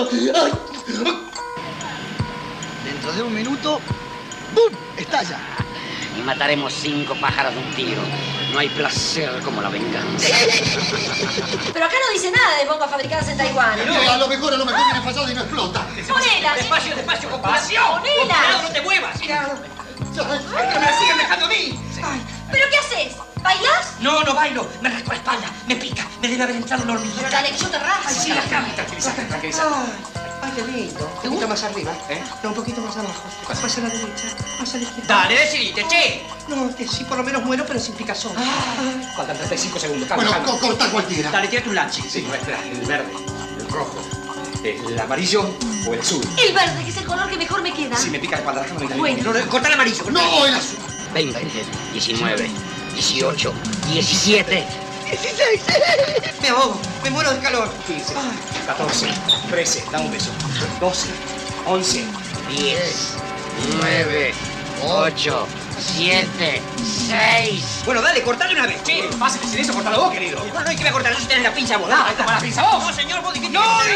Dentro de un minuto, ¡bum! Estalla. Y mataremos cinco pájaros de un tiro. No hay placer como la venganza. Pero acá no dice nada de bombas fabricadas en Taiwán. No, a lo mejor, a lo mejor viene fallado y no explota. ¡Ponela! Despacio, despacio, con curación. ¡Ponela! Cuidado, no te muevas. ¡Ay, que me la sigan dejando a mí! Ay, ¿pero qué haces? ¿Bailás? No, no bailo. Me rasco la espalda. Me pica. Me debe haber entrado una hormiguita. Pero dale, que yo te rasco. Ay, sí, acá. Tranquilízate, tranquilízate. Ay, qué lindo. ¿Te gusta más arriba? ¿Eh? No, un poquito más abajo. Más a la derecha, más a la izquierda. Dale, decidite, che. No, que sí, por lo menos muero, pero sin picazón. Faltan treinta y cinco segundos. Calma, Bueno, calma. co- corta cualquiera. Dale, tírate un lanche. Sí, no, espera. El verde, el rojo, el amarillo o el azul. El verde, que es el color que mejor me queda. Si me pica la espalda, déjame mirar. Bueno. No, no, corta el amarillo. No, el azul. veinte, diecinueve, dieciocho, diecisiete. dieciséis. Me ahogo, me muero de calor. quince, catorce, trece, da un beso. doce, once, diez, nueve, ocho, siete, seis. Bueno, dale, cortale una vez. Che, pásate sin eso, cortalo vos, querido. No, no hay que me cortar, no si tenés la pinza volada. Ah, toma la pinza vos. No, señor, vos dijiste ¡No, que...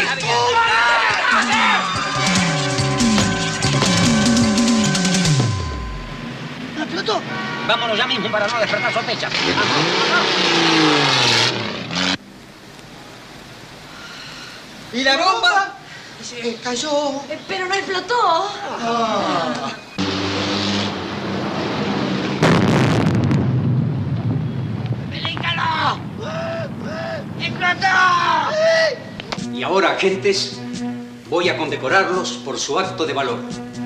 ¿No explotó? Vámonos ya mismo para no despertar sospechas. ¿Y la bomba? Se cayó. Eh, pero no explotó. ¡Pelícalo! ¡Explotó! Y ahora, agentes, voy a condecorarlos por su acto de valor.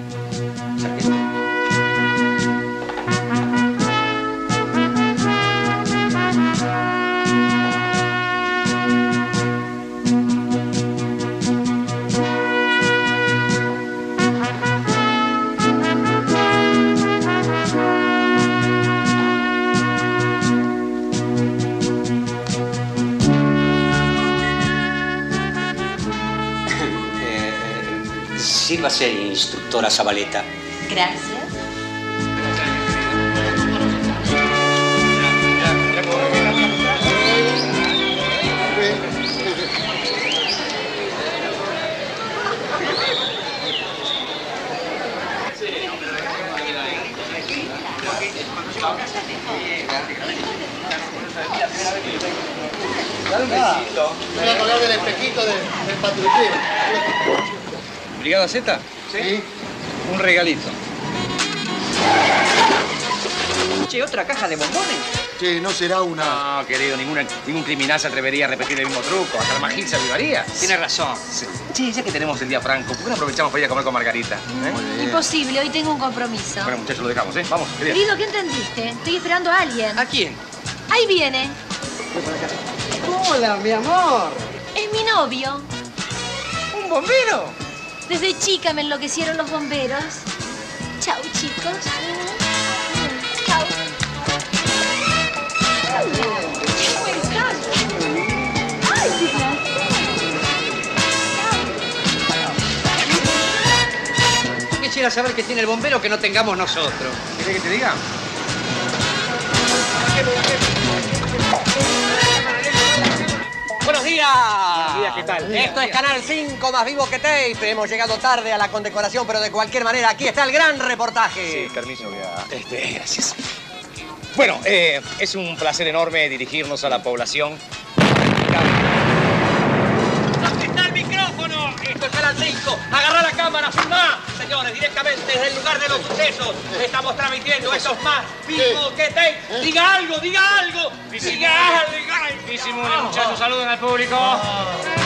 Sírvase, instructora Zabaleta. Gracias. Dale un besito. Me voy a colgar del espejito del, del patrullero. ¿Brigada Z? Sí. Un regalito. Che, ¿otra caja de bombones? Che, ¿no será una...? No, querido, ninguna, ningún criminal se atrevería a repetir el mismo truco. Hasta el magil se avivaría. Tienes razón. Sí. Che, ya que tenemos el día franco, ¿por qué no aprovechamos para ir a comer con Margarita? ¿Eh? Imposible, hoy tengo un compromiso. Bueno, muchachos, lo dejamos, ¿eh? Vamos, querida. Querido, ¿qué entendiste? Estoy esperando a alguien. ¿A quién? Ahí viene. Hola, mi amor. Es mi novio. ¿Un bombero? Desde chica me enloquecieron los bomberos. Chau, chicos. Chau. Ay, qué placer. Yo quisiera saber qué tiene el bombero que no tengamos nosotros. ¿Querés que te diga? Buenos días. Buenos días, ¿qué tal? Esto es Canal cinco, más vivo que tape. Hemos llegado tarde a la condecoración, pero de cualquier manera, aquí está el gran reportaje. Sí, permiso, voy a... Este, gracias. Bueno, eh, es un placer enorme dirigirnos a la población. ¿Dónde está el micrófono? Esto es Canal cinco. Agarrá la cámara, filmá. Señores, directamente desde el lugar de los sucesos. Estamos transmitiendo. Esto es más vivo que tape. Diga algo, diga algo. Diga algo, diga algo. Disimule, muchachos, saluden al público.